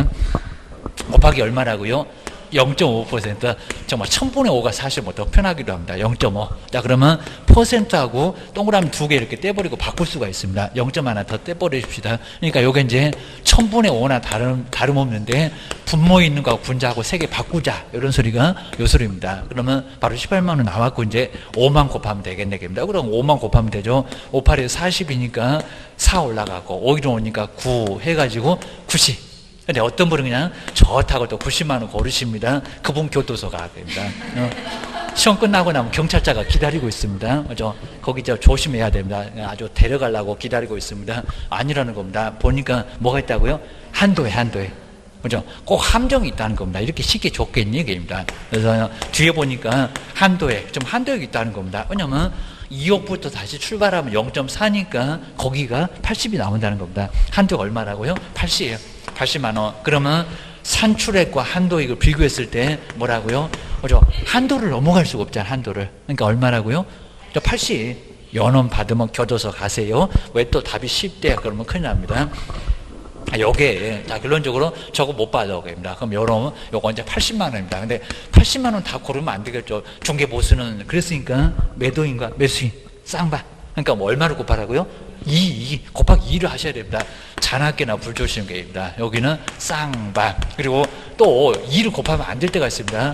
곱하기 얼마라고요? 영 점 오 퍼센트. 정말 천분의 오가 사실 뭐 더 편하기도 합니다. 영 점 오. 자, 그러면 퍼센트하고 동그라미 두 개 이렇게 떼버리고 바꿀 수가 있습니다. 영 점 하나 더 떼버리십시다. 그러니까 요게 이제 천분의 오나 다름, 다름없는데 분모 있는 거하고 분자하고 세 개 바꾸자. 이런 소리가 요 소리입니다. 그러면 바로 십팔만 원 나왔고 이제 오만 곱하면 되겠네. 겁니다. 그럼 오만 곱하면 되죠. 오팔에 사십이니까 사 올라가고 오 일은 오니까 구 해가지고 구십. 근데 어떤 분은 그냥 저 타고 또 구십만 원 고르십니다. 그분 교도소 가야 됩니다. 어. 시험 끝나고 나면 경찰차가 기다리고 있습니다. 그죠? 거기 저 조심해야 됩니다. 아주 데려가려고 기다리고 있습니다. 아니라는 겁니다. 보니까 뭐가 있다고요? 한도에, 한도에. 그죠? 꼭 함정이 있다는 겁니다. 이렇게 쉽게 줬겠니? 이게입니다. 그래서 뒤에 보니까 한도에, 좀 한도에 있다는 겁니다. 왜냐면 이억부터 다시 출발하면 영 점 사니까 거기가 팔십이 나온다는 겁니다. 한도가 얼마라고요? 팔십이에요. 팔십만 원. 그러면 산출액과 한도액을 비교했을 때 뭐라고요? 그죠? 한도를 넘어갈 수가 없잖아요. 한도를. 그러니까 얼마라고요? 팔십. 연원 받으면 교도소 가세요. 왜 또 답이 십 대 그러면 큰일 납니다. 요게, 자, 결론적으로 저거 못 받아. 그럼 여러분, 요거 이제 팔십만 원입니다. 근데 팔십만 원 다 고르면 안 되겠죠. 중개보수는. 그랬으니까 매도인과 매수인, 쌍방. 그러니까 뭐 얼마를 곱하라고요? 이, 이, 곱하기 이를 하셔야 됩니다. 잔악계나 불조심계입니다. 여기는 쌍방. 그리고 또 이를 곱하면 안 될 때가 있습니다.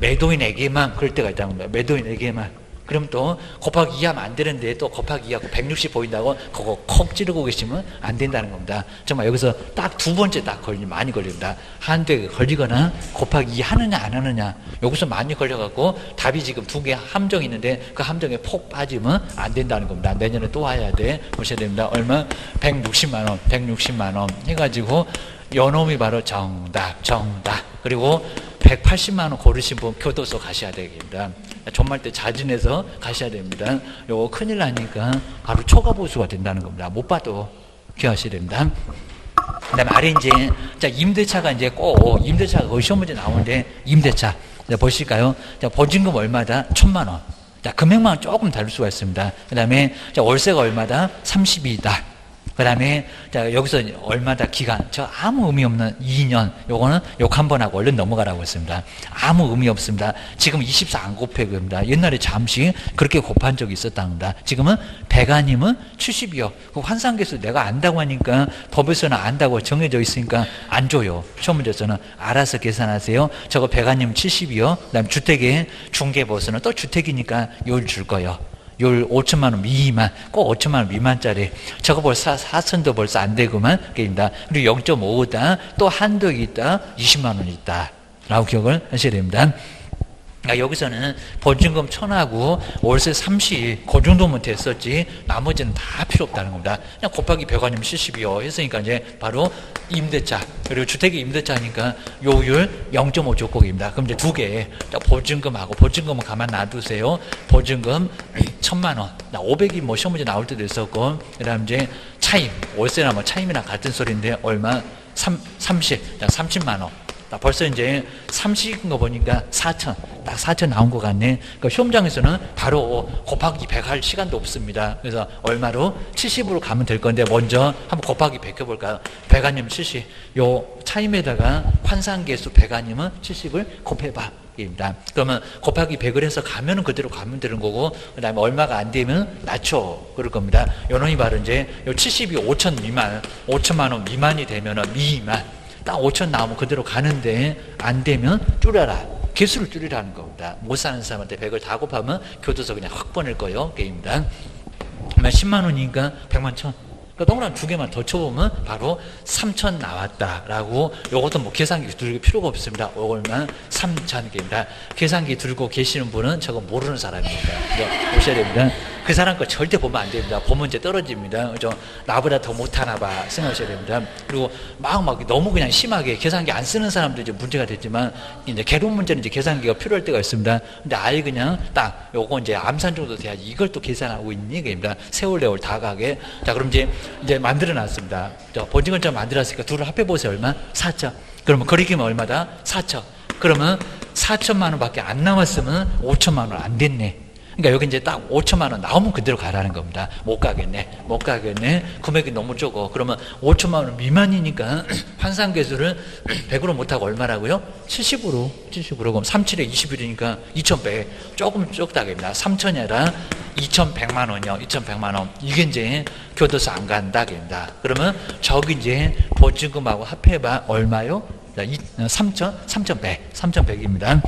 매도인에게만 그럴 때가 있다는 겁니다. 매도인에게만. 그럼 또 곱하기 이 하면 안 되는데 또 곱하기 이 하고 백육십 보인다고 그거 콕 찌르고 계시면 안 된다는 겁니다. 정말 여기서 딱 두 번째 딱 걸리 많이 걸립니다. 한도에 걸리거나 곱하기 이 하느냐 안 하느냐 여기서 많이 걸려갖고 답이 지금 두 개 함정이 있는데 그 함정에 폭 빠지면 안 된다는 겁니다. 내년에 또 와야 돼. 보셔야 됩니다. 얼마? 백육십만 원, 백육십만 원 해가지고 요놈이 바로 정답, 정답. 그리고 백팔십만 원 고르신 분 교도소 가셔야 되겠습니다. 전말 때 자진해서 가셔야 됩니다. 요거 큰일 나니까 바로 초과보수가 된다는 겁니다. 못 봐도 기억하셔야 됩니다. 그 다음에 아래 이제, 자, 임대차가 이제 꼭, 임대차가 거의 시험 문제 나오는데, 임대차. 자, 보실까요? 자, 보증금 얼마다? 천만 원. 자, 금액만 조금 다를 수가 있습니다. 그 다음에, 자, 월세가 얼마다? 삼십이다. 그 다음에 자 여기서 얼마다 기간 저 아무 의미 없는 이 년 요거는 욕 한 번 하고 얼른 넘어가라고 했습니다. 아무 의미 없습니다. 지금 이십사 안 곱해입니다. 옛날에 잠시 그렇게 곱한 적이 있었답니다. 지금은 배가님은 칠십이요. 그 환산계수 내가 안다고 하니까 법에서는 안다고 정해져 있으니까 안 줘요. 시험 문제에서는 알아서 계산하세요. 저거 배가님 칠십이요. 그 다음 주택의 중개보수는 또 주택이니까 요일 줄 거예요. 열 오천만 원 미만, 꼭 오천만 원 미만짜리. 저거 벌써 사천도 벌써 안 되구만. 게임다. 그리고 영 점 오다. 또 한도액이 있다. 이십만 원이 있다. 라고 기억을 하셔야 됩니다. 그러니까 여기서는 보증금 천하고 월세 삼십, 그 정도면 됐었지, 나머지는 다 필요 없다는 겁니다. 그냥 곱하기 백원이면 칠십이요. 했으니까 이제 바로 임대차, 그리고 주택이 임대차니까 요율 영 점 오 조건입니다. 그럼 이제 두 개, 보증금하고, 보증금은 가만 놔두세요. 보증금 천만 원, 오백이 뭐 시험 문제 나올 때도 있었고, 그 다음 이제 차임, 월세나 뭐 차임이나 같은 소리인데, 얼마? 삼, 삼십, 삼십만 원. 벌써 이제 삼십인 거 보니까 사천, 딱 사천 나온 것 같네. 그러니까 시험장에서는 바로 곱하기 백 할 시간도 없습니다. 그래서 얼마로? 칠십으로 가면 될 건데 먼저 한번 곱하기 백 해볼까요? 백 아니면 칠십. 요 차임에다가 환산계수 백 아니면 칠십을 곱해봐. 입니다. 그러면 곱하기 백을 해서 가면은 그대로 가면 되는 거고, 그 다음에 얼마가 안 되면 낮춰. 그럴 겁니다. 요 놈이 바로 이제 요 칠십이 오천 미만, 오천만 원 미만이 되면은 미만. 딱 오천 나오면 그대로 가는데 안 되면 줄여라. 개수를 줄이라는 겁니다. 못 사는 사람한테 백을 다 곱하면 교도소 그냥 확 보낼 거예요. 게임당. 그러면 십만 원이니까 백만 천. 그러니까 동그라미 두 개만 더 쳐보면 바로 삼천 나왔다라고. 요것도 뭐 계산기 들고 필요가 없습니다. 요걸만 삼천 개입니다. 계산기 들고 계시는 분은 저거 모르는 사람입니다. 보셔야 됩니다. 그 사람 거 절대 보면 안 됩니다. 보면 이제 떨어집니다. 그죠? 나보다 더 못하나 봐 생각하셔야 됩니다. 그리고 막, 막 너무 그냥 심하게 계산기 안 쓰는 사람도 이제 문제가 됐지만, 이제 개론 문제는 이제 계산기가 필요할 때가 있습니다. 근데 아예 그냥 딱 요거 이제 암산 정도 돼야지 이걸 또 계산하고 있니? 그입니다. 세월, 네월 다 가게. 자, 그럼 이제, 이제 만들어 놨습니다. 보증금점 만들었으니까 둘을 합해 보세요. 얼마? 사천. 그러면 거리기면 얼마다? 사천. 그러면 사천만 원밖에 안 남았으면 오천만 원 안 됐네. 그러니까 여기 이제 딱 오천만 원 나오면 그대로 가라는 겁니다. 못 가겠네. 못 가겠네. 금액이 너무 적어. 그러면 오천만 원 미만이니까 환산계수를 백으로 못하고 얼마라고요? 칠십으로. 칠십으로. 그럼 삼십에 이십일이니까 이천백. 조금 적다입니다. 삼천이 아니라 이천백만 원이요. 이천백만 원. 이게 이제 교도소 안 간다입니다. 그러면 저기 이제 보증금하고 합해봐 얼마요? 삼천, 삼천백. 삼천백입니다.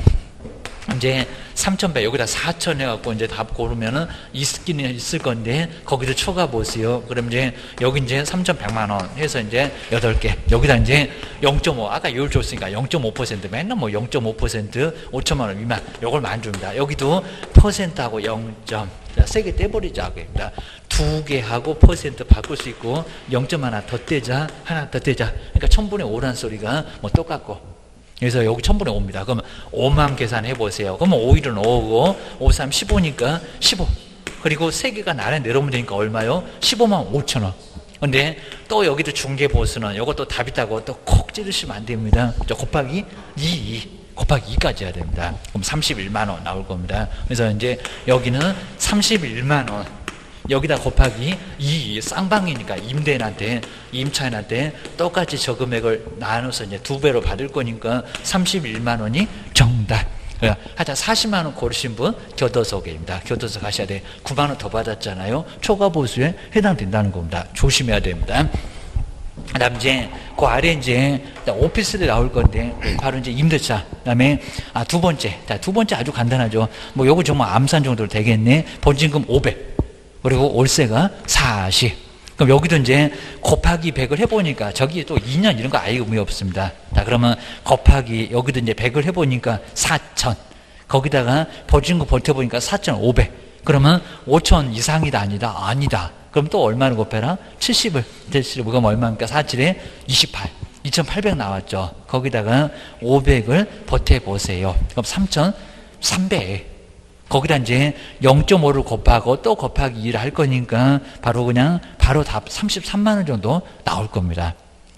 이제 삼천백 여기다 사천 해갖고 이제 답 고르면은 있긴 있을 건데 거기도 초과 보세요. 그럼 이제 여기 이제 삼천백만 원 해서 이제 여덟 개 여기다 이제 영 점 오 아까 요율 줬으니까 영 점 오 퍼센트 맨날 뭐 영 점 오 퍼센트 오천만 원 미만 요걸 안 줍니다. 여기도 퍼센트하고 영 점 세 개 떼버리자 합니다. 두 개 하고 퍼센트 바꿀 수 있고 영 점 하나 더 떼자 하나 더 떼자. 그러니까 천분의 오란 소리가 뭐 똑같고. 그래서 여기 천분의 오입니다. 그러면 오만 계산해 보세요. 그러면 오 일은 오고, 오 삼 십오니까 십오. 그리고 세 개가 나란히 내려오면 되니까 얼마요? 십오만 오천 원. 근데 또 여기도 중개보수는 요것도 답 있다고 또 콕 찌르시면 안 됩니다. 저 곱하기 이, 곱하기 이까지 해야 됩니다. 그럼 삼십일만 원 나올 겁니다. 그래서 이제 여기는 삼십일만 원, 여기다 곱하기 이, 쌍방이니까 임대인한테, 임차인한테 똑같이 저 금액을 나눠서 이제 두 배로 받을 거니까 삼십일만 원이 정답. 하여튼 사십만 원 고르신 분 교도소개입니다. 교도소 가셔야 돼. 구만 원 더 받았잖아요. 초과 보수에 해당된다는 겁니다. 조심해야 됩니다. 그 다음 이제 그 아래 이제 오피스들이 나올 건데 바로 이제 임대차. 그 다음에 아, 두 번째. 자, 두 번째 아주 간단하죠. 뭐 요거 정말 암산 정도로 되겠네. 본진금 오백. 그리고 월세가 사십. 그럼 여기도 이제 곱하기 백을 해보니까 저기 또 이 년 이런 거 아예 의미 없습니다. 자, 그러면 곱하기 여기도 이제 백을 해보니까 사천. 거기다가 보증금 버텨보니까 사천오백. 그러면 오천 이상이다 아니다? 아니다. 그럼 또 얼마를 곱해라? 칠십을. 칠십. 그럼 얼마입니까? 사칠에 이십팔. 이천팔백 나왔죠. 거기다가 오백을 버텨보세요. 그럼 삼천삼백. 거기다 이제 영 점 오를 곱하고 또 곱하기 이를 할 거니까 바로 그냥 바로 답 삼십삼만 원 정도 나올 겁니다.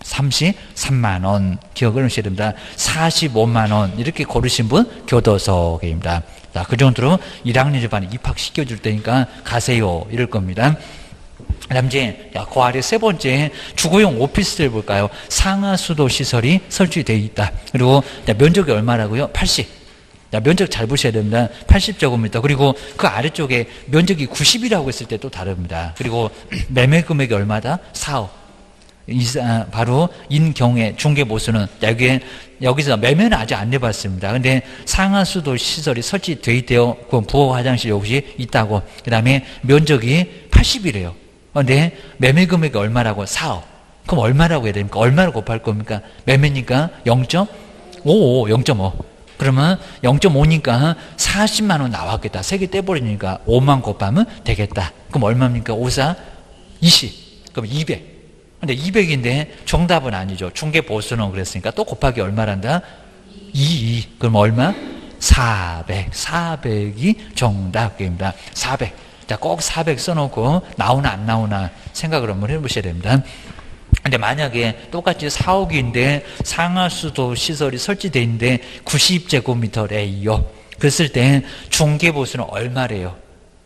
삼십삼만 원 기억을 하셔야 됩니다. 사십오만 원 이렇게 고르신 분 교도소입니다. 자, 그 정도로 일 학년 집안에 입학시켜 줄 테니까 가세요 이럴 겁니다. 그 다음 이제 그 아래 세 번째 주거용 오피스를 볼까요? 상하수도 시설이 설치되어 있다. 그리고 면적이 얼마라고요? 팔십. 자, 면적 잘 보셔야 됩니다. 팔십 제곱미터. 그리고 그 아래쪽에 면적이 구십이라고 했을 때 또 다릅니다. 그리고 매매 금액이 얼마다? 사억. 이, 아, 바로 인 경우에 중개보수는 여기에 여기서 매매는 아직 안 내봤습니다. 근데 상하수도 시설이 설치되어 있대요. 그 부엌 화장실 여기 있다고. 그 다음에 면적이 팔십이래요. 근데 매매 금액이 얼마라고? 사억. 그럼 얼마라고 해야 됩니까? 얼마를 곱할 겁니까? 매매니까 영 점 오오, 영 점 오. 그러면 영 점 오니까 사십만 원 나왔겠다. 세 개 떼버리니까 오만 곱하면 되겠다. 그럼 얼마입니까? 오, 사, 이십. 그럼 이백. 근데 이백인데 정답은 아니죠. 중개보수는 그랬으니까 또 곱하기 얼마란다? 이, 이. 그럼 얼마? 사백. 사백이 정답입니다. 사백. 자, 꼭 사백 써놓고 나오나 안 나오나 생각을 한번 해보셔야 됩니다. 근데 만약에 똑같이 사억인데 상하수도 시설이 설치되어 있는데 구십 제곱미터래요. 그랬을 때 중개보수는 얼마래요?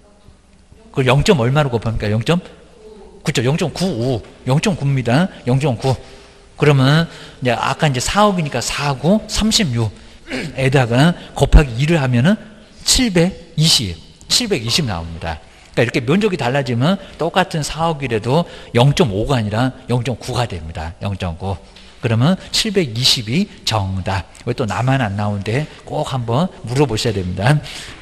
그걸 영 점 얼마로 곱합니까? 영 점 구죠. 영 점 구오. 영 점 구입니다. 영 점 구. 그러면 이제 아까 이제 사억이니까 사, 구, 삼십육에다가 곱하기 이를 하면은 칠백이십. 칠백이십 나옵니다. 그러니까 이렇게 면적이 달라지면 똑같은 사억이라도 영 점 오가 아니라 영 점 구가 됩니다. 영 점 구. 그러면 칠백이십이 정답. 왜 또 나만 안 나오는데 꼭 한번 물어보셔야 됩니다.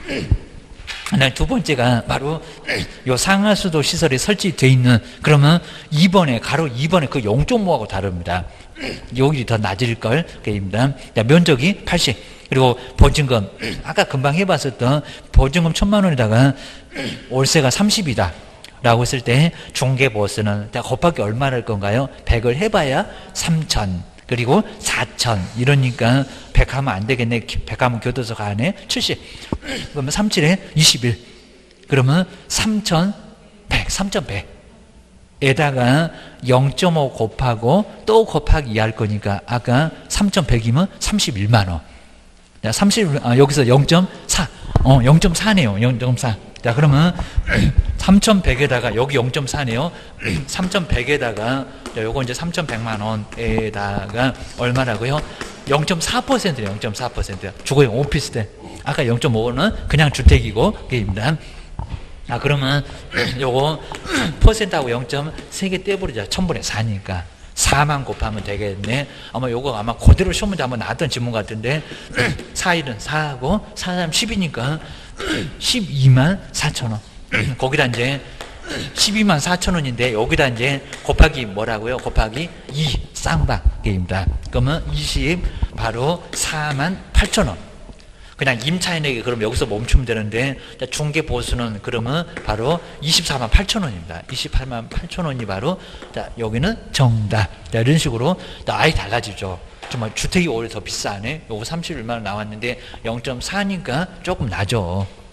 두 번째가 바로 요 상하수도 시설이 설치되어 있는, 그러면 이 번에 가로 이 번에 그 영 점 오하고 다릅니다. 여기 더 낮을 걸 게입니다. 면적이 팔십. 그리고 보증금 아까 금방 해봤었던 보증금 천만 원에다가 월세가 삼십이다 라고 했을 때 중개보수는 곱하기 얼마를 할 건가요? 백을 해봐야 삼천. 그리고 사천. 이러니까 백 하면 안 되겠네. 백 하면 교도소 가네. 칠십. 그러면 삼칠에 이십일. 그러면 삼천백. 삼천백. 에다가 영 점 오 곱하고 또 곱하기 이 할 거니까 아까 삼천백이면 삼십일만 원. 자, 삼십, 아, 여기서 영 점 사. 어, 영 점 사네요. 영 점 사. 자, 그러면 삼천백에다가 여기 영 점 사네요. 삼천백에다가 요거 이제 삼천백만 원에다가 얼마라고요? 영 점 사 퍼센트래요. 영 점 사 퍼센트. 주거용 오피스텔. 아까 영 점 오는 그냥 주택이고 입니다. 아, 그러면 요거 퍼센트하고 영 점 세 개 떼버리자. 천분의 사니까. 사만 곱하면 되겠네. 아마 요거 아마 그대로 시험 문제 한번 나왔던 질문 같은데 사 일은 사하고 사 삼 십이니까 십이만 사천 원. 거기다 이제 십이만 사천 원인데 여기다 이제 곱하기 뭐라고요? 곱하기 이 쌍방입니다. 그러면 이십 바로 사만 팔천 원. 그냥 임차인에게 그럼 여기서 멈추면 되는데 중개보수는 그러면 바로 이십사만 팔천 원입니다. 이십팔만 팔천 원이 바로 자, 여기는 정답. 자, 이런 식으로 아예 달라지죠. 정말 주택이 오히려 더 비싸네. 요거 삼십일만 원 나왔는데 영 점 사니까 조금 나죠.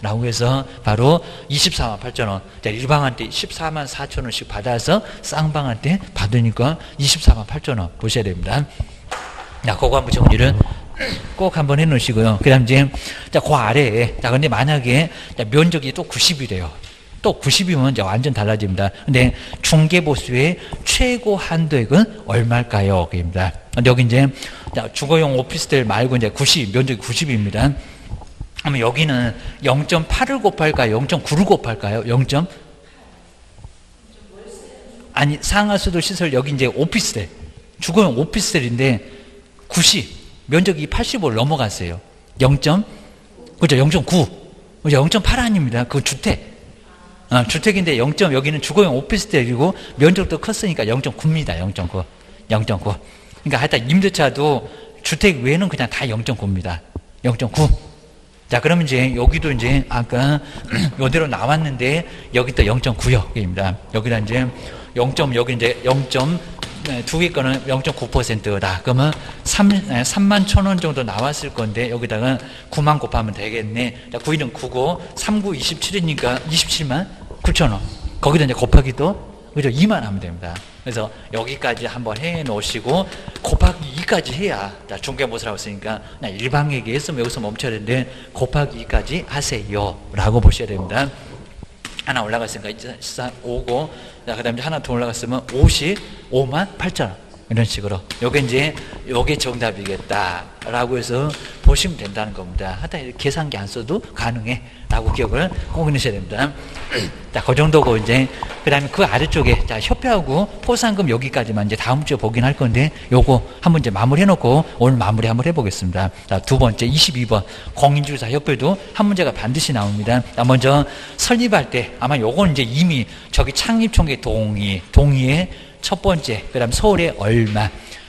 라고 해서 바로 이십사만 팔천 원. 자, 일방한테 십사만 사천 원씩 받아서 쌍방한테 받으니까 이십사만 팔천 원 보셔야 됩니다. 자, 그거 한번 정리를 꼭 한번 해 놓으시고요. 그 다음 이제, 자, 그 아래에, 자, 근데 만약에, 자, 면적이 또 구십이래요. 또 구십이면 이제 완전 달라집니다. 근데 중개보수의 최고 한도액은 얼마일까요? 그입니다. 근데 여기 이제, 자, 주거용 오피스텔 말고 이제 구십, 면적이 구십입니다. 그러면 여기는 영 점 팔을 곱할까요? 영 점 구를 곱할까요? 영. 아니, 상하수도 시설 여기 이제 오피스텔. 주거용 오피스텔인데 구십, 면적이 팔십오를 넘어갔어요. 영. 그죠? 영 점 구. 그죠? 영 점 팔 아닙니다. 그건 주택. 어, 주택인데 영. 여기는 주거용 오피스텔이고 면적도 컸으니까 영 점 구입니다. 영 점 구. 영 점 구. 그러니까 하여튼 임대차도 주택 외에는 그냥 다 영 점 구입니다. 영 점 구. 자, 그러면 이제 여기도 이제 아까 이대로 나왔는데 여기 또 영 점 구역입니다. 여기다 이제 영. 여기 이제 영. 두 개 거는 영 점 구 퍼센트다. 그러면 삼만 천 원 정도 나왔을 건데 여기다가 구만 곱하면 되겠네. 자, 구일은 구고 삼, 구, 이십칠이니까 이십칠만 구천 원. 거기다 이제 곱하기 또 그죠? 이만 하면 됩니다. 그래서 여기까지 한번 해 놓으시고 곱하기 이까지 해야, 자, 중개보수라고 했으니까 그냥 일방 얘기했으면 여기서 멈춰야 되는데 곱하기 이까지 하세요 라고 보셔야 됩니다. 하나 올라갔으니까 이제 오고, 자, 그 다음에 하나 더 올라갔으면 오십오만 팔천 원. 이런 식으로. 요게 이제, 요게 정답이겠다. 라고 해서 보시면 된다는 겁니다. 하여튼 계산기 안 써도 가능해. 라고 기억을 꼭 넣으셔야 됩니다. 자, 그 정도고, 이제, 그 다음에 그 아래쪽에, 자, 협회하고 포상금 여기까지만 이제 다음 주에 보긴 할 건데, 요거 한번 이제 마무리 해놓고 오늘 마무리 한번 해보겠습니다. 자, 두 번째, 이십이 번. 공인중개사 협회도 한 문제가 반드시 나옵니다. 자, 먼저 설립할 때, 아마 요건 이제 이미 저기 창립총회 동의, 동의에 첫 번째, 그 다음 서울에 얼마,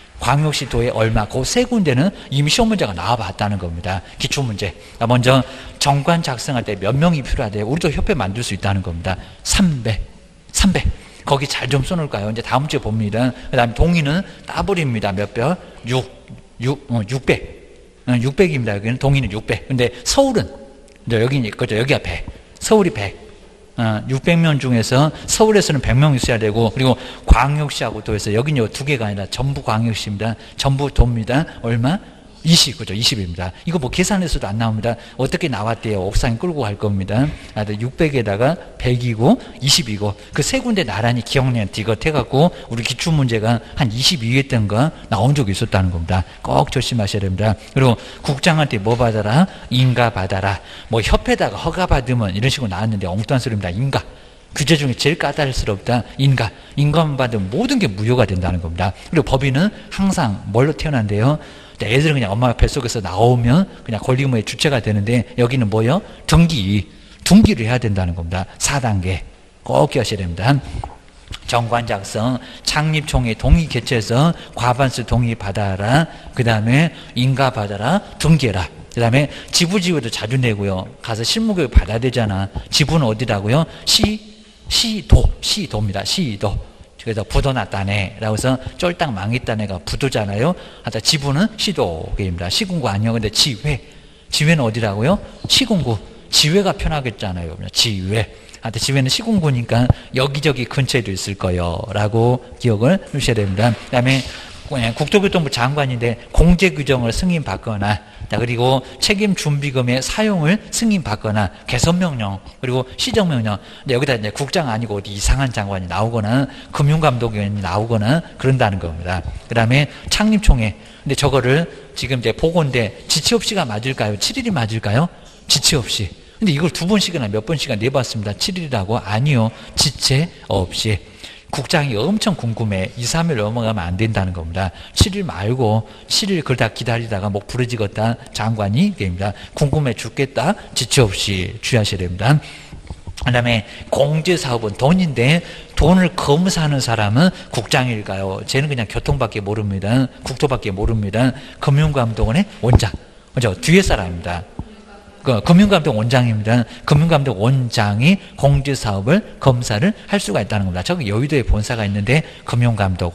광역시도에 얼마, 그 세 군데는 이미 시험 문제가 나와봤다는 겁니다. 기출문제. 먼저 정관 작성할 때 몇 명이 필요하대요. 우리도 협회 만들 수 있다는 겁니다. 삼백. 삼백. 거기 잘 좀 써놓을까요? 이제 다음 주에 봅니다. 그 다음에 동의는 따블입니다. 몇 별? 육, 육, 어, 육백. 어, 육백입니다. 여기는 동의는 육백. 근데 서울은, 여기, 그죠? 여기가 백. 서울이 백. 어, 육백 명 중에서 서울에서는 백 명 있어야 되고, 그리고 광역시하고 도에서 여기는 두 개가 아니라 전부 광역시입니다. 전부 도입니다. 얼마? 이십, 그죠? 이십입니다. 이거 뭐 계산해서도 안 나옵니다. 어떻게 나왔대요? 옥상에 끌고 갈 겁니다. 육백에다가 백이고 이십이고 그 세 군데 나란히 기억력 디귿해갖고 우리 기출문제가 한 이십이 회 때인가 나온 적이 있었다는 겁니다. 꼭 조심하셔야 됩니다. 그리고 국장한테 뭐 받아라? 인가 받아라. 뭐 협회에다가 허가 받으면 이런 식으로 나왔는데 엉뚱한 소리입니다. 인가. 규제 중에 제일 까다롭다. 인가. 인가만 받으면 모든 게 무효가 된다는 겁니다. 그리고 법인은 항상 뭘로 태어난대요? 애들은 그냥 엄마 뱃속에서 나오면 그냥 권리의무의 주체가 되는데 여기는 뭐요? 등기, 등기를 해야 된다는 겁니다. 사 단계 꼭 기억하셔야 됩니다. 정관 작성, 창립총회 동의 개최해서 과반수 동의 받아라. 그 다음에 인가 받아라. 등기해라. 그 다음에 지부지휘도 자주 내고요. 가서 실무교육 받아야 되잖아. 지부는 어디라고요? 시, 시도, 시도입니다. 시도. 그래서 부도났다네 라고 해서 쫄딱 망했다네가 부도잖아요. 하여튼 지부는 시도입니다. 시군구 아니요. 근데 지회. 지회는 어디라고요? 시군구. 지회가 편하겠잖아요. 지회. 하여튼 지회는 시군구니까 여기저기 근처에도 있을 거예요. 라고 기억을 하셔야 됩니다. 그 다음에 국토교통부 장관인데 공제규정을 승인받거나, 그리고 책임준비금의 사용을 승인받거나, 개선명령, 그리고 시정명령. 근데 여기다 이제 국장 아니고 어디 이상한 장관이 나오거나, 금융감독원이 나오거나 그런다는 겁니다. 그 다음에 창립총회. 근데 저거를 지금 이제 보고인데 지체 없이가 맞을까요? 칠 일이 맞을까요? 지체 없이. 근데 이걸 두 번씩이나 몇 번씩이나 내봤습니다. 칠 일이라고? 아니요. 지체 없이. 국장이 엄청 궁금해. 이, 삼 일 넘어가면 안 된다는 겁니다. 칠 일 말고 칠 일 그러다 기다리다가 목 부러지겠다. 장관이 됩니다. 궁금해 죽겠다. 지체 없이 주의하셔야 됩니다. 그 다음에 공제사업은 돈인데 돈을 검사하는 사람은 국장일까요? 쟤는 그냥 교통밖에 모릅니다. 국토밖에 모릅니다. 금융감독원의 원장. 그죠? 뒤에 사람입니다. 그 금융감독 원장입니다. 금융감독 원장이 공제사업을 검사를 할 수가 있다는 겁니다. 저기 여의도에 본사가 있는데 금융감독원.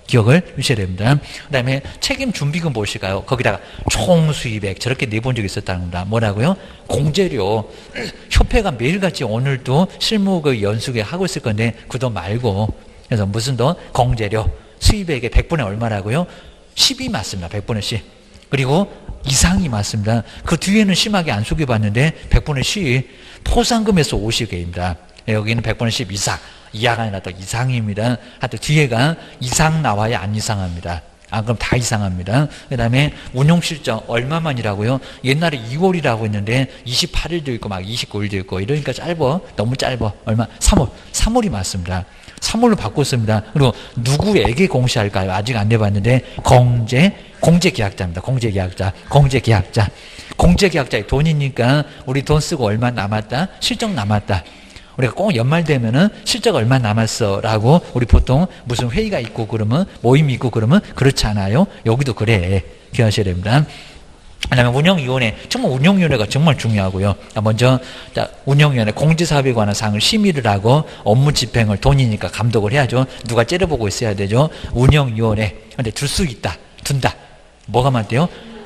기억을 주셔야 됩니다. 그 다음에 책임 준비금 보실까요? 거기다가 총 수입액 저렇게 내본 적이 있었다는 겁니다. 뭐라고요? 공제료. 협회가 매일같이 오늘도 실무 그 연수회 하고 있을 건데 그 돈 말고, 그래서 무슨 돈? 공제료. 수입액의 백분의 얼마라고요? 십이 맞습니다. 백분의 십. 그리고 이상이 맞습니다. 그 뒤에는 심하게 안 속여봤는데 백분의 십. 포상금에서 오십 개입니다. 여기는 백분의 십 이상. 이하가 아니라 또 이상입니다. 하여튼 뒤에가 이상 나와야 안 이상합니다. 아, 그럼 다 이상합니다. 그 다음에 운용실적 얼마만이라고요? 옛날에 이월이라고 했는데 이십팔 일도 있고 막 이십구 일도 있고 이러니까 짧어. 너무 짧어. 얼마? 삼월. 삼월이 맞습니다. 삼월로 바꿨습니다. 그리고 누구에게 공시할까요? 아직 안 내봤는데 공제, 공제계약자입니다. 공제계약자, 공제계약자. 공제계약자의 돈이니까 우리 돈 쓰고 얼마 남았다? 실적 남았다. 우리가 꼭 연말 되면은 실적 얼마 남았어 라고 우리 보통 무슨 회의가 있고 그러면 모임이 있고 그러면 그렇지 않아요? 여기도 그래. 기억하셔야 됩니다. 그 다음에 운영위원회. 정말 운영위원회가 정말 중요하고요. 먼저 운영위원회 공지사업에 관한 사항을 심의를 하고 업무 집행을 돈이니까 감독을 해야죠. 누가 째려보고 있어야 되죠. 운영위원회. 근데 둘 수 있다. 둔다. 뭐가 맞대요?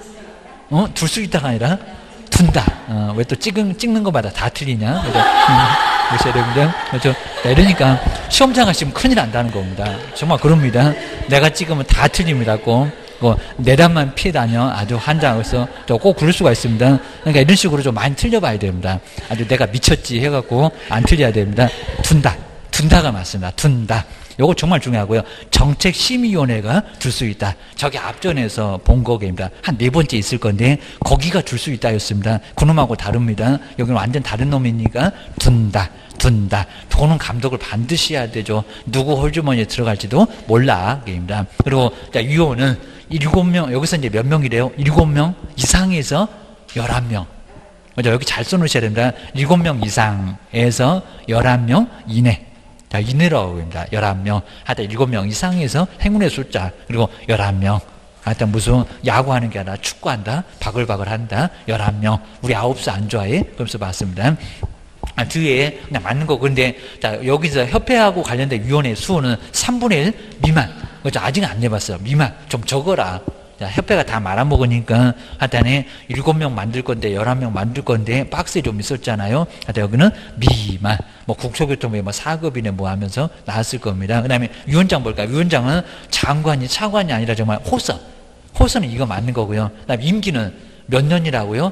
어? 둘 수 있다가 아니라 둔다. 어, 왜 또 찍은, 찍는 것마다 다 틀리냐? 그래서, 음. 보셔야 됩니다. 그렇죠. 이러니까 시험장 가시면 큰일 난다는 겁니다. 정말 그럽니다. 내가 찍으면 다 틀립니다. 꼭 내단만 피해 다녀 아주 환장해서 꼭 그럴 수가 있습니다. 그러니까 이런 식으로 좀 많이 틀려봐야 됩니다. 아주 내가 미쳤지 해갖고 안 틀려야 됩니다. 둔다. 둔다가 맞습니다. 둔다. 요거 정말 중요하고요. 정책심의위원회가 줄 수 있다. 저기 앞전에서 본 거입니다. 한 네 번째 있을 건데 거기가 줄 수 있다였습니다. 그놈하고 다릅니다. 여기는 완전 다른 놈이니까 둔다. 둔다. 돈은 감독을 반드시 해야 되죠. 누구 홀주머니에 들어갈지도 몰라. 입니다. 그리고 자, 위원은 일곱 명, 여기서 이제 몇 명이래요? 일곱 명 이상에서 열한 명. 그죠? 여기 잘 써놓으셔야 됩니다. 일곱 명 이상에서 열한 명 이내. 자, 이내라고 합니다. 열한 명. 하여튼 일곱 명 이상에서 행운의 숫자. 그리고 열한 명. 하여튼 무슨 야구하는 게 아니라 축구한다. 바글바글 한다. 열한 명. 우리 아홉 수 안 좋아해? 그러면서 봤습니다. 아, 뒤에 그냥 맞는 거. 근데 자, 여기서 협회하고 관련된 위원회 수는 삼분의 일 미만. 그죠? 아직 안 내봤어요. 미만. 좀 적어라. 자, 협회가 다 말아먹으니까 하여튼에 일곱 명 만들 건데 열한 명 만들 건데 박스에 좀 있었잖아요. 하여튼 여기는 미만. 뭐 국토교통부에 뭐 사 급이네 뭐 하면서 나왔을 겁니다. 그 다음에 위원장 볼까요? 위원장은 장관이 차관이 아니라 정말 호서. 호서는 이거 맞는 거고요. 그 다음에 임기는 몇 년이라고요?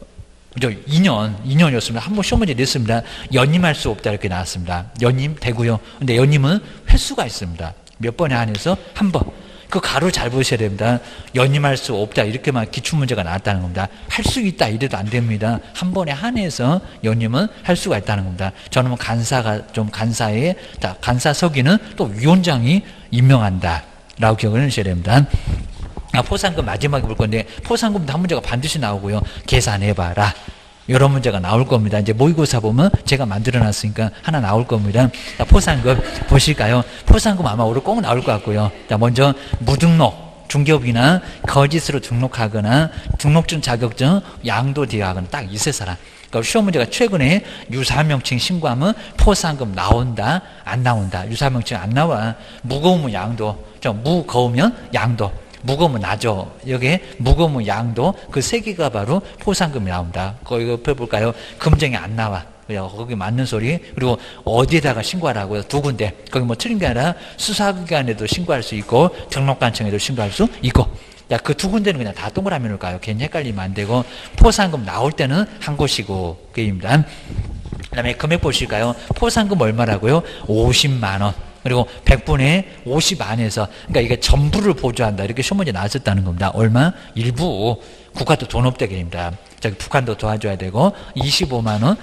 저 이 년, 이 년이었습니다. 한번 시험 문제 냈습니다. 연임할 수 없다 이렇게 나왔습니다. 연임 되고요. 근데 연임은 횟수가 있습니다. 몇 번에 한해서 한 번. 그 가로 잘 보셔야 됩니다. 연임할 수 없다 이렇게만 기출문제가 나왔다는 겁니다. 할 수 있다 이래도 안 됩니다. 한 번에 한해서 연임은 할 수가 있다는 겁니다. 저는 뭐 간사가 좀 간사에 간사석에는 또 위원장이 임명한다 라고 기억을 해주셔야 됩니다. 아, 포상금 마지막에 볼 건데 포상금도 한 문제가 반드시 나오고요. 계산해봐라. 이런 문제가 나올 겁니다. 이제 모의고사 보면 제가 만들어놨으니까 하나 나올 겁니다. 자, 포상금 보실까요? 포상금 아마 오늘 꼭 나올 것 같고요. 자, 먼저 무등록, 중개업이나 거짓으로 등록하거나 등록증, 자격증, 양도 대여하거나 딱 이 세 사람. 그러니까 시험 문제가 최근에 유사명칭 신고하면 포상금 나온다, 안 나온다. 유사명칭 안 나와. 무거우면 양도, 저 무거우면 양도. 무거우면 나죠. 여기에 무거우면 양도 그 세 개가 바로 포상금이 나옵니다. 거기 옆에 볼까요? 금쟁이 안 나와. 거기 맞는 소리. 그리고 어디에다가 신고하라고요? 두 군데. 거기 뭐 틀린 게 아니라 수사기관에도 신고할 수 있고 등록관청에도 신고할 수 있고. 야, 그 두 군데는 그냥 다 동그라미 놓을까요? 괜히 헷갈리면 안 되고 포상금 나올 때는 한 곳이고 그입니다. 그 다음에 금액 보실까요? 포상금 얼마라고요? 오십만 원. 그리고 백분의 오십 안에서, 그러니까 이게 전부를 보조한다. 이렇게 시험 문제 나왔었다는 겁니다. 얼마? 일부. 국가도 돈 없대게입니다. 저기 북한도 도와줘야 되고, 이십오만 원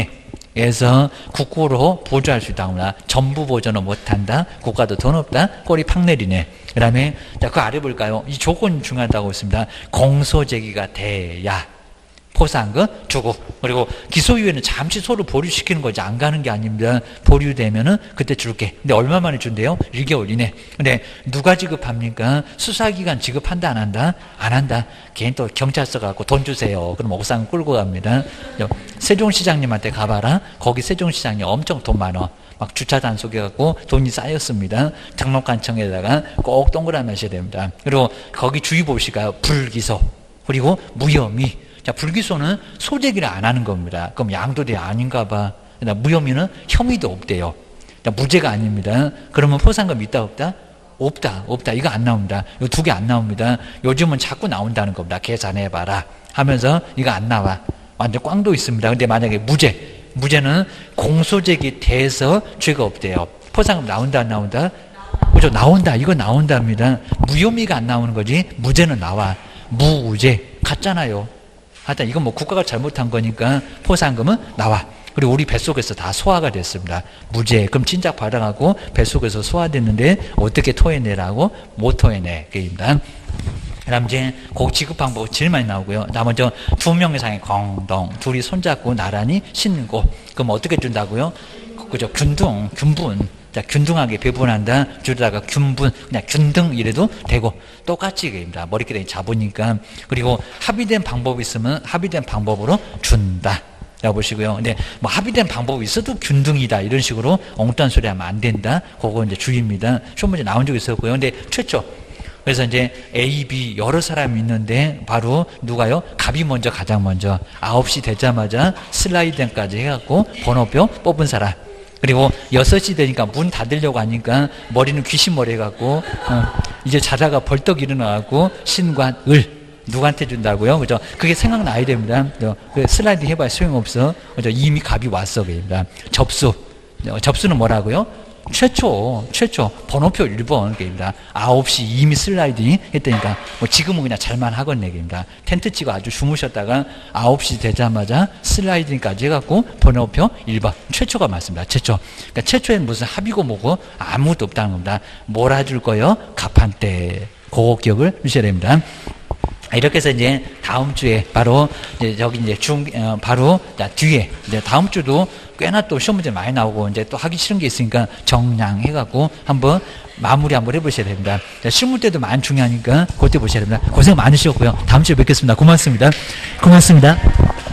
이내에서 국고로 보조할 수 있다고 합니다. 전부 보조는 못한다. 국가도 돈 없다. 꼬리 팍 내리네. 그 다음에, 자, 그 아래 볼까요? 이 조건이 중요하다고 했습니다. 공소제기가 돼야. 포사한 거 주고, 그리고 기소유예는 잠시 서로 보류시키는 거지 안 가는 게 아닙니다. 보류되면은 그때 줄게. 근데 얼마 만에 준대요? 일 개월 이내. 근데 누가 지급합니까? 수사기관 지급한다 안 한다? 안 한다. 걔는 또 경찰서 가고 돈 주세요. 그럼 옥상 끌고 갑니다. 세종시장님한테 가봐라. 거기 세종시장이 엄청 돈 많아. 막 주차장 속에갖고 돈이 쌓였습니다. 장로관청에다가 꼭 동그라미 하셔야 됩니다. 그리고 거기 주의 보시가요. 불기소. 그리고 무혐의. 자, 불기소는 소재기를 안 하는 겁니다. 그럼 양도대 아닌가 봐. 무혐의는 혐의도 없대요. 자, 무죄가 아닙니다. 그러면 포상금 있다 없다? 없다. 없다. 이거 안 나옵니다. 이 두 개 안 나옵니다. 요즘은 자꾸 나온다는 겁니다. 계산해봐라 하면서 이거 안 나와. 완전 꽝도 있습니다. 근데 만약에 무죄. 무죄는 공소제기 돼서 죄가 없대요. 포상금 나온다 안 나온다? 그죠? 나온다. 이거 나온답니다. 무혐의가 안 나오는 거지 무죄는 나와. 무우죄 같잖아요. 하여튼 이건 뭐 국가가 잘못한 거니까 포상금은 나와. 그리고 우리 뱃속에서 다 소화가 됐습니다. 무죄. 그럼 진작 받아가고 뱃속에서 소화됐는데 어떻게 토해내라고? 못 토해내. 그입니다. 그다음 이제 곡 지급 방법 제일 많이 나오고요. 나 먼저 두 명 이상의 공동, 둘이 손잡고 나란히 신고. 그럼 어떻게 준다고요? 그죠? 균등, 균분. 자, 균등하게 배분한다. 줄다가 균분, 그냥 균등 이래도 되고 똑같이 입니다. 머리끼리 잡으니까. 그리고 합의된 방법이 있으면 합의된 방법으로 준다. 라고 보시고요. 근데 뭐 합의된 방법이 있어도 균등이다. 이런 식으로 엉뚱한 소리 하면 안 된다. 그거 이제 주의입니다. 시험 문제 나온 적이 있었고요. 근데 최초. 그래서 이제 A, B 여러 사람이 있는데 바로 누가요? 갑이 먼저 가장 먼저 아홉 시 되자마자 슬라이드까지 해갖고 번호표 뽑은 사람. 그리고 여섯 시 되니까 문 닫으려고 하니까 머리는 귀신 머리 해갖고 어, 이제 자다가 벌떡 일어나갖고 신관 을 누구한테 준다고요? 그죠? 그게 생각나야 됩니다. 그 슬라이드 해봐야 소용없어. 그죠? 이미 갑이 왔어. 그입니다. 접수. 접수는 뭐라고요? 최초, 최초, 번호표 일 번, 입니다. 아홉 시 이미 슬라이딩 했다니까, 뭐 지금은 그냥 잘만 하건 얘기입니다. 텐트 치고 아주 주무셨다가 아홉 시 되자마자 슬라이딩까지 해갖고 번호표 일 번. 최초가 맞습니다. 최초. 그러니까 최초엔 무슨 합의고 뭐고 아무것도 없다는 겁니다. 몰아줄 거요? 갑한때. 그거 기억을 주셔야 됩니다. 이렇게 해서 이제 다음 주에 바로 이제 저기 이제 중 어, 바로 자, 뒤에 이제 다음 주도 꽤나 또 시험 문제 많이 나오고 이제 또 하기 싫은 게 있으니까 정량해 갖고 한번 마무리 한번 해보셔야 됩니다. 자, 실무 때도 많이 중요하니까 그때 보셔야 됩니다. 고생 많으셨고요. 다음 주에 뵙겠습니다. 고맙습니다. 고맙습니다.